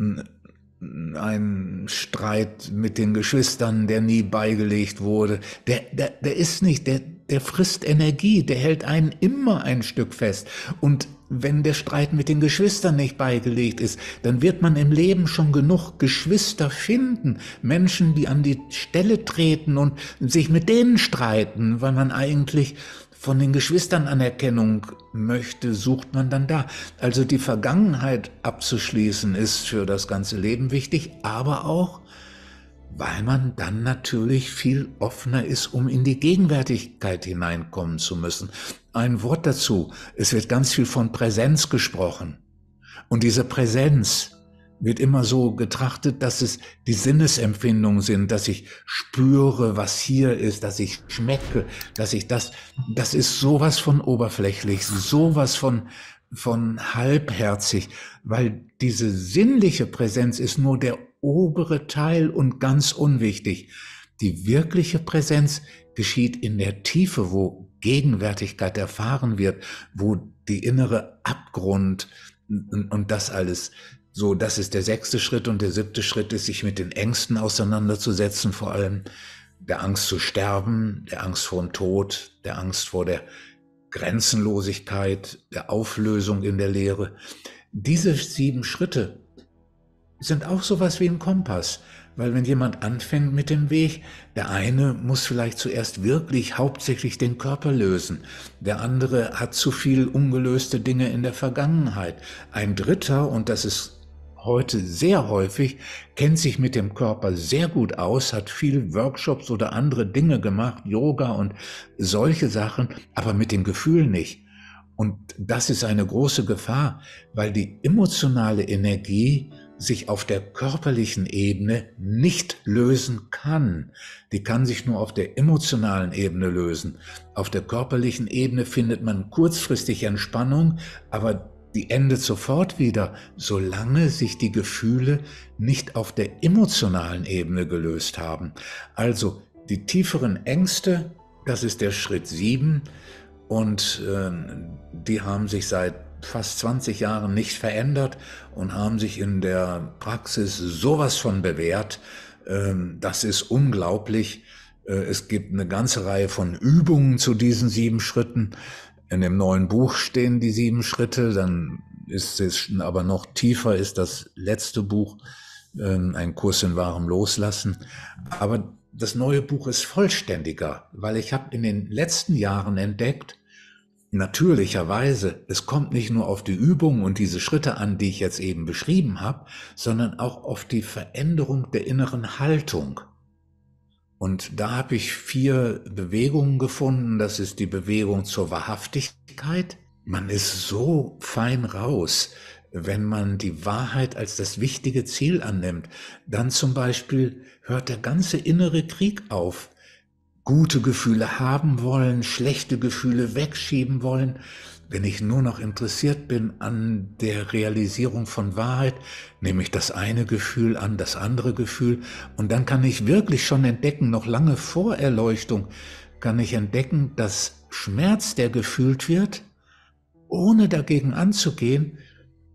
Speaker 1: ein Streit mit den Geschwistern, der nie beigelegt wurde, der, der, der ist nicht, der, der frisst Energie, der hält einen immer ein Stück fest. Und wenn der Streit mit den Geschwistern nicht beigelegt ist, dann wird man im Leben schon genug Geschwister finden, Menschen, die an die Stelle treten und sich mit denen streiten, weil man eigentlich von den Geschwistern Anerkennung möchte, sucht man dann da. Also die Vergangenheit abzuschließen ist für das ganze Leben wichtig, aber auch, weil man dann natürlich viel offener ist, um in die Gegenwärtigkeit hineinkommen zu müssen. Ein Wort dazu, es wird ganz viel von Präsenz gesprochen. Und diese Präsenz wird immer so getrachtet, dass es die Sinnesempfindungen sind, dass ich spüre, was hier ist, dass ich schmecke, dass ich das, das ist sowas von oberflächlich, sowas von, von halbherzig, weil diese sinnliche Präsenz ist nur der obere Teil und ganz unwichtig. Die wirkliche Präsenz geschieht in der Tiefe, wo Gegenwärtigkeit erfahren wird, wo die innere Abgrund und, und das alles. So, das ist der sechste Schritt, und der siebte Schritt ist, sich mit den Ängsten auseinanderzusetzen, vor allem der Angst zu sterben, der Angst vor dem Tod, der Angst vor der Grenzenlosigkeit, der Auflösung in der Leere. Diese sieben Schritte sind auch sowas wie ein Kompass, weil wenn jemand anfängt mit dem Weg, der eine muss vielleicht zuerst wirklich hauptsächlich den Körper lösen, der andere hat zu viel ungelöste Dinge in der Vergangenheit, ein dritter, und das ist heute sehr häufig, kennt sich mit dem Körper sehr gut aus, hat viel Workshops oder andere Dinge gemacht, Yoga und solche Sachen, aber mit dem Gefühl nicht. Und das ist eine große Gefahr, weil die emotionale Energie sich auf der körperlichen Ebene nicht lösen kann. Die kann sich nur auf der emotionalen Ebene lösen. Auf der körperlichen Ebene findet man kurzfristig Entspannung, aber die endet sofort wieder, solange sich die Gefühle nicht auf der emotionalen Ebene gelöst haben. Also die tieferen Ängste, das ist der Schritt sieben, und äh, die haben sich seit fast zwanzig Jahren nicht verändert und haben sich in der Praxis sowas von bewährt. Äh, das ist unglaublich. Äh, es gibt eine ganze Reihe von Übungen zu diesen sieben Schritten. In dem neuen Buch stehen die sieben Schritte, dann ist es aber noch tiefer, ist das letzte Buch, ähm, ein Kurs in wahrem Loslassen. Aber das neue Buch ist vollständiger, weil ich habe in den letzten Jahren entdeckt, natürlicherweise, es kommt nicht nur auf die Übung und diese Schritte an, die ich jetzt eben beschrieben habe, sondern auch auf die Veränderung der inneren Haltung. Und da habe ich vier Bewegungen gefunden. Das ist die Bewegung zur Wahrhaftigkeit. Man ist so fein raus, wenn man die Wahrheit als das wichtige Ziel annimmt. Dann zum Beispiel hört der ganze innere Krieg auf. Gute Gefühle haben wollen, schlechte Gefühle wegschieben wollen. Wenn ich nur noch interessiert bin an der Realisierung von Wahrheit, nehme ich das eine Gefühl an, das andere Gefühl, und dann kann ich wirklich schon entdecken, noch lange vor Erleuchtung, kann ich entdecken, dass Schmerz, der gefühlt wird, ohne dagegen anzugehen,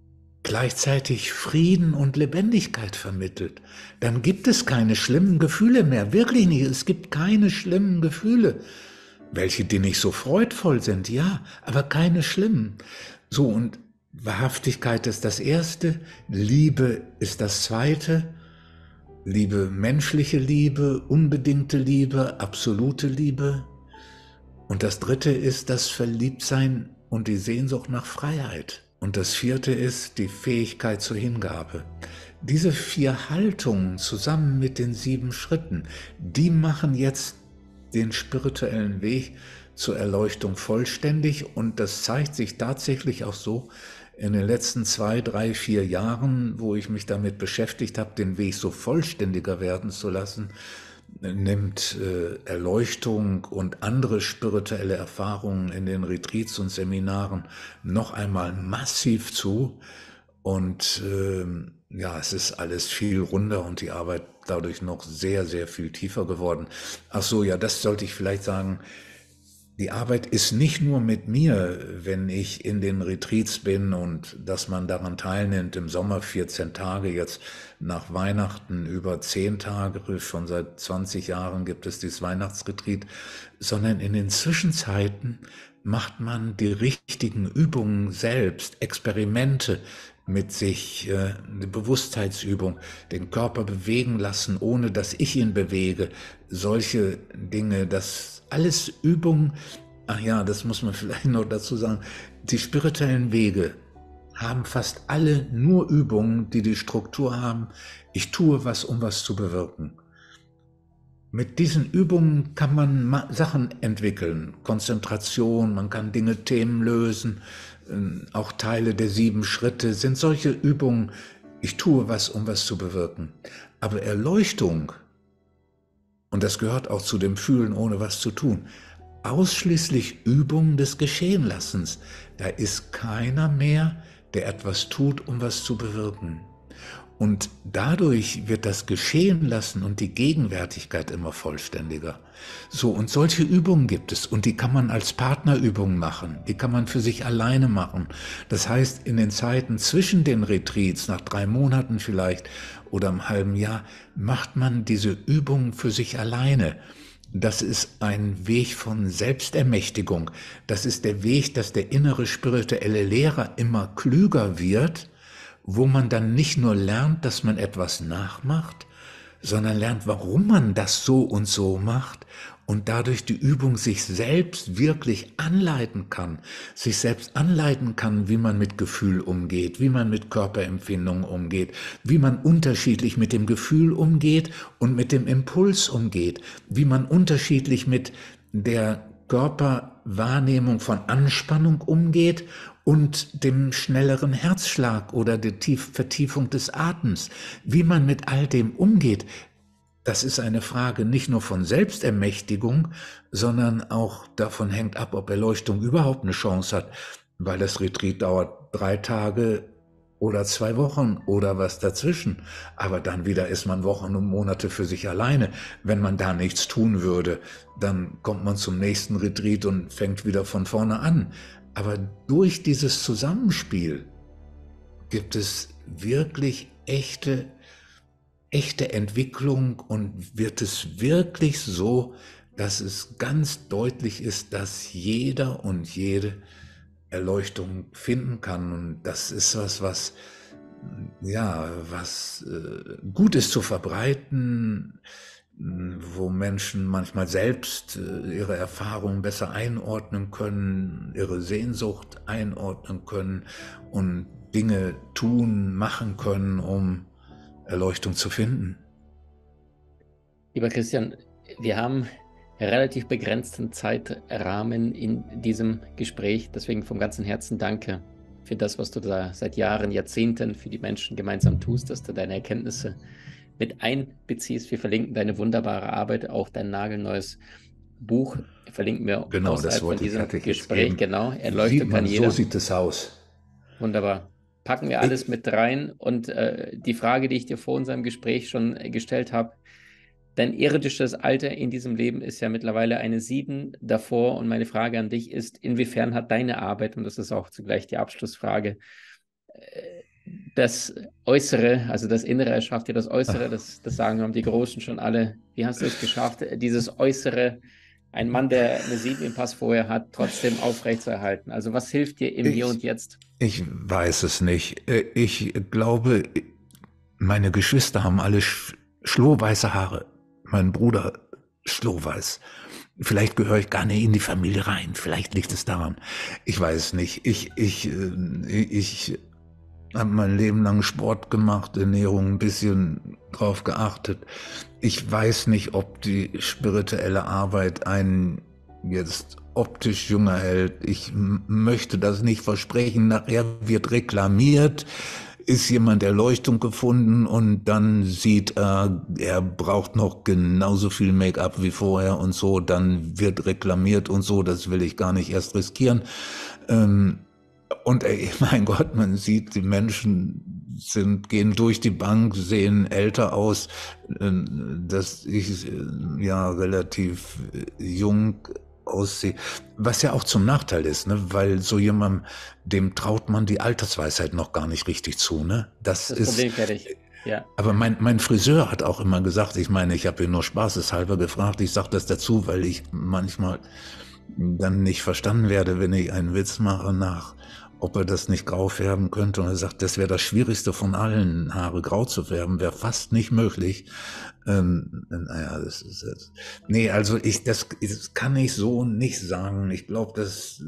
Speaker 1: gleichzeitig Frieden und Lebendigkeit vermittelt. Dann gibt es keine schlimmen Gefühle mehr, wirklich nicht. Es gibt keine schlimmen Gefühle. Welche, die nicht so freudvoll sind, ja, aber keine schlimmen. So, und Wahrhaftigkeit ist das Erste, Liebe ist das Zweite, Liebe, menschliche Liebe, unbedingte Liebe, absolute Liebe. Und das Dritte ist das Verliebtsein und die Sehnsucht nach Freiheit. Und das Vierte ist die Fähigkeit zur Hingabe. Diese vier Haltungen zusammen mit den sieben Schritten, die machen jetzt den spirituellen Weg zur Erleuchtung vollständig, und das zeigt sich tatsächlich auch so in den letzten zwei, drei, vier Jahren, wo ich mich damit beschäftigt habe, den Weg so vollständiger werden zu lassen, nimmt äh, Erleuchtung und andere spirituelle Erfahrungen in den Retreats und Seminaren noch einmal massiv zu, und äh, ja, es ist alles viel runder und die Arbeit dadurch noch sehr, sehr viel tiefer geworden. Ach so, ja, das sollte ich vielleicht sagen. Die Arbeit ist nicht nur mit mir, wenn ich in den Retreats bin und dass man daran teilnimmt, im Sommer vierzehn Tage, jetzt nach Weihnachten über zehn Tage, schon seit zwanzig Jahren gibt es dieses Weihnachtsretreat, sondern in den Zwischenzeiten macht man die richtigen Übungen selbst, Experimente mit sich, äh, eine Bewusstheitsübung, den Körper bewegen lassen, ohne dass ich ihn bewege, solche Dinge, das alles Übungen. Ach ja, das muss man vielleicht noch dazu sagen, die spirituellen Wege haben fast alle nur Übungen, die die Struktur haben, ich tue was, um was zu bewirken. Mit diesen Übungen kann man Sachen entwickeln, Konzentration, man kann Dinge, Themen lösen, auch Teile der sieben Schritte sind solche Übungen, ich tue was, um was zu bewirken. Aber Erleuchtung, und das gehört auch zu dem Fühlen, ohne was zu tun, ausschließlich Übung des Geschehenlassens. Da ist keiner mehr, der etwas tut, um was zu bewirken. Und dadurch wird das Geschehen lassen und die Gegenwärtigkeit immer vollständiger. So, und solche Übungen gibt es, und die kann man als Partnerübungen machen, die kann man für sich alleine machen. Das heißt, in den Zeiten zwischen den Retreats, nach drei Monaten vielleicht oder einem halben Jahr, macht man diese Übungen für sich alleine. Das ist ein Weg von Selbstermächtigung. Das ist der Weg, dass der innere spirituelle Lehrer immer klüger wird, wo man dann nicht nur lernt, dass man etwas nachmacht, sondern lernt, warum man das so und so macht, und dadurch die Übung sich selbst wirklich anleiten kann, sich selbst anleiten kann, wie man mit Gefühl umgeht, wie man mit Körperempfindungen umgeht, wie man unterschiedlich mit dem Gefühl umgeht und mit dem Impuls umgeht, wie man unterschiedlich mit der Körperwahrnehmung von Anspannung umgeht und dem schnelleren Herzschlag oder der Tief- Vertiefung des Atems, wie man mit all dem umgeht. Das ist eine Frage nicht nur von Selbstermächtigung, sondern auch davon hängt ab, ob Erleuchtung überhaupt eine Chance hat, weil das Retreat dauert drei Tage oder zwei Wochen oder was dazwischen. Aber dann wieder ist man Wochen und Monate für sich alleine. Wenn man da nichts tun würde, dann kommt man zum nächsten Retreat und fängt wieder von vorne an. Aber durch dieses Zusammenspiel gibt es wirklich echte, echte Entwicklung, und wird es wirklich so, dass es ganz deutlich ist, dass jeder und jede Erleuchtung finden kann. Und das ist was, was, ja, was äh, gut ist zu verbreiten, wo Menschen manchmal selbst äh, ihre Erfahrungen besser einordnen können, ihre Sehnsucht einordnen können und Dinge tun, machen können, um Erleuchtung zu finden.
Speaker 2: Lieber Christian, wir haben relativ begrenzten Zeitrahmen in diesem Gespräch. Deswegen vom ganzen Herzen danke für das, was du da seit Jahren, Jahrzehnten für die Menschen gemeinsam tust, dass du deine Erkenntnisse mit einbeziehst. Wir verlinken deine wunderbare Arbeit, auch dein nagelneues Buch verlinken wir
Speaker 1: genau,
Speaker 2: außerhalb
Speaker 1: das
Speaker 2: von diesem Gespräch. Genau, Erleuchtung kann jeder.
Speaker 1: So sieht es aus.
Speaker 2: Wunderbar. Packen wir alles ich, mit rein. Und äh, die Frage, die ich dir vor unserem Gespräch schon äh, gestellt habe, dein irdisches Alter in diesem Leben ist ja mittlerweile eine sieben davor. Und meine Frage an dich ist, inwiefern hat deine Arbeit, und das ist auch zugleich die Abschlussfrage, äh, das Äußere, also das Innere erschafft ja das Äußere, das, das sagen haben die Großen schon alle. Wie hast du es geschafft, dieses Äußere, ein Mann, der eine sieben im Pass vorher hat, trotzdem aufrechtzuerhalten? Also was hilft dir im Hier
Speaker 1: Ich,
Speaker 2: und Jetzt?
Speaker 1: ich weiß es nicht. Äh, Ich glaube, meine Geschwister haben alle sch schlohweiße Haare. Mein Bruder schlohweiß. Vielleicht gehöre ich gar nicht in die Familie rein. Vielleicht liegt es daran. Ich weiß es nicht. Ich, ich, äh, ich habe mein Leben lang Sport gemacht, Ernährung ein bisschen drauf geachtet. Ich weiß nicht, ob die spirituelle Arbeit einen jetzt optisch jünger hält. Ich m- möchte das nicht versprechen. Nachher wird reklamiert, ist jemand Erleuchtung gefunden und dann sieht er, er braucht noch genauso viel Make-up wie vorher und so. Dann wird reklamiert und so. Das will ich gar nicht erst riskieren. Ähm, und ey, mein Gott, man sieht, die Menschen sind, gehen durch die Bank, sehen älter aus, äh, dass ich äh, ja relativ äh, jung aussehe. Was ja auch zum Nachteil ist, ne? Weil so jemandem, dem traut man die Altersweisheit noch gar nicht richtig zu. Ne? Das,
Speaker 2: Das
Speaker 1: ist.
Speaker 2: Problem fertig. Ja.
Speaker 1: Aber mein, mein Friseur hat auch immer gesagt, ich meine, ich habe ihn nur spaßeshalber gefragt, ich sage das dazu, weil ich manchmal dann nicht verstanden werde, wenn ich einen Witz mache nach, ob er das nicht grau färben könnte. Und er sagt, das wäre das Schwierigste von allen, Haare grau zu färben, wäre fast nicht möglich. Ähm, naja, das ist jetzt. Nee, also ich, das, das kann ich so nicht sagen. Ich glaube, das.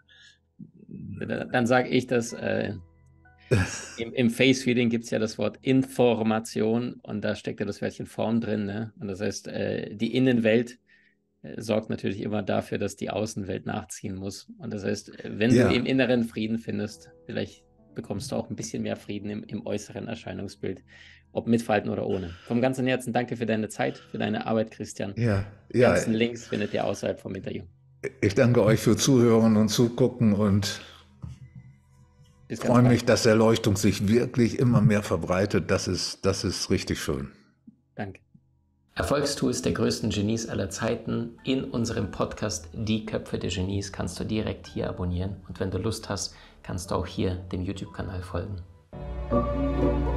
Speaker 2: Dann sage ich, dass äh, im, im Face-Feeding gibt es ja das Wort Information und da steckt ja das Wörtchen Form drin. Ne? Und das heißt, äh, die Innenwelt äh, sorgt natürlich immer dafür, dass die Außenwelt nachziehen muss. Und das heißt, wenn du
Speaker 1: Ja.
Speaker 2: im Inneren Frieden findest, vielleicht bekommst du auch ein bisschen mehr Frieden im, im äußeren Erscheinungsbild, ob mit Falten oder ohne. Vom ganzen Herzen danke für deine Zeit, für deine Arbeit, Christian.
Speaker 1: Ja,
Speaker 2: Die
Speaker 1: ja.
Speaker 2: ganzen Links findet ihr außerhalb vom Interview.
Speaker 1: Ich danke euch für Zuhören und Zugucken und
Speaker 2: Bis ganz
Speaker 1: freue
Speaker 2: bald.
Speaker 1: mich, dass Erleuchtung sich wirklich immer mehr verbreitet. Das ist, das ist richtig schön.
Speaker 2: Danke. Erfolgstools der größten Genies aller Zeiten. In unserem Podcast Die Köpfe der Genies kannst du direkt hier abonnieren. Und wenn du Lust hast, kannst du auch hier dem YouTube-Kanal folgen.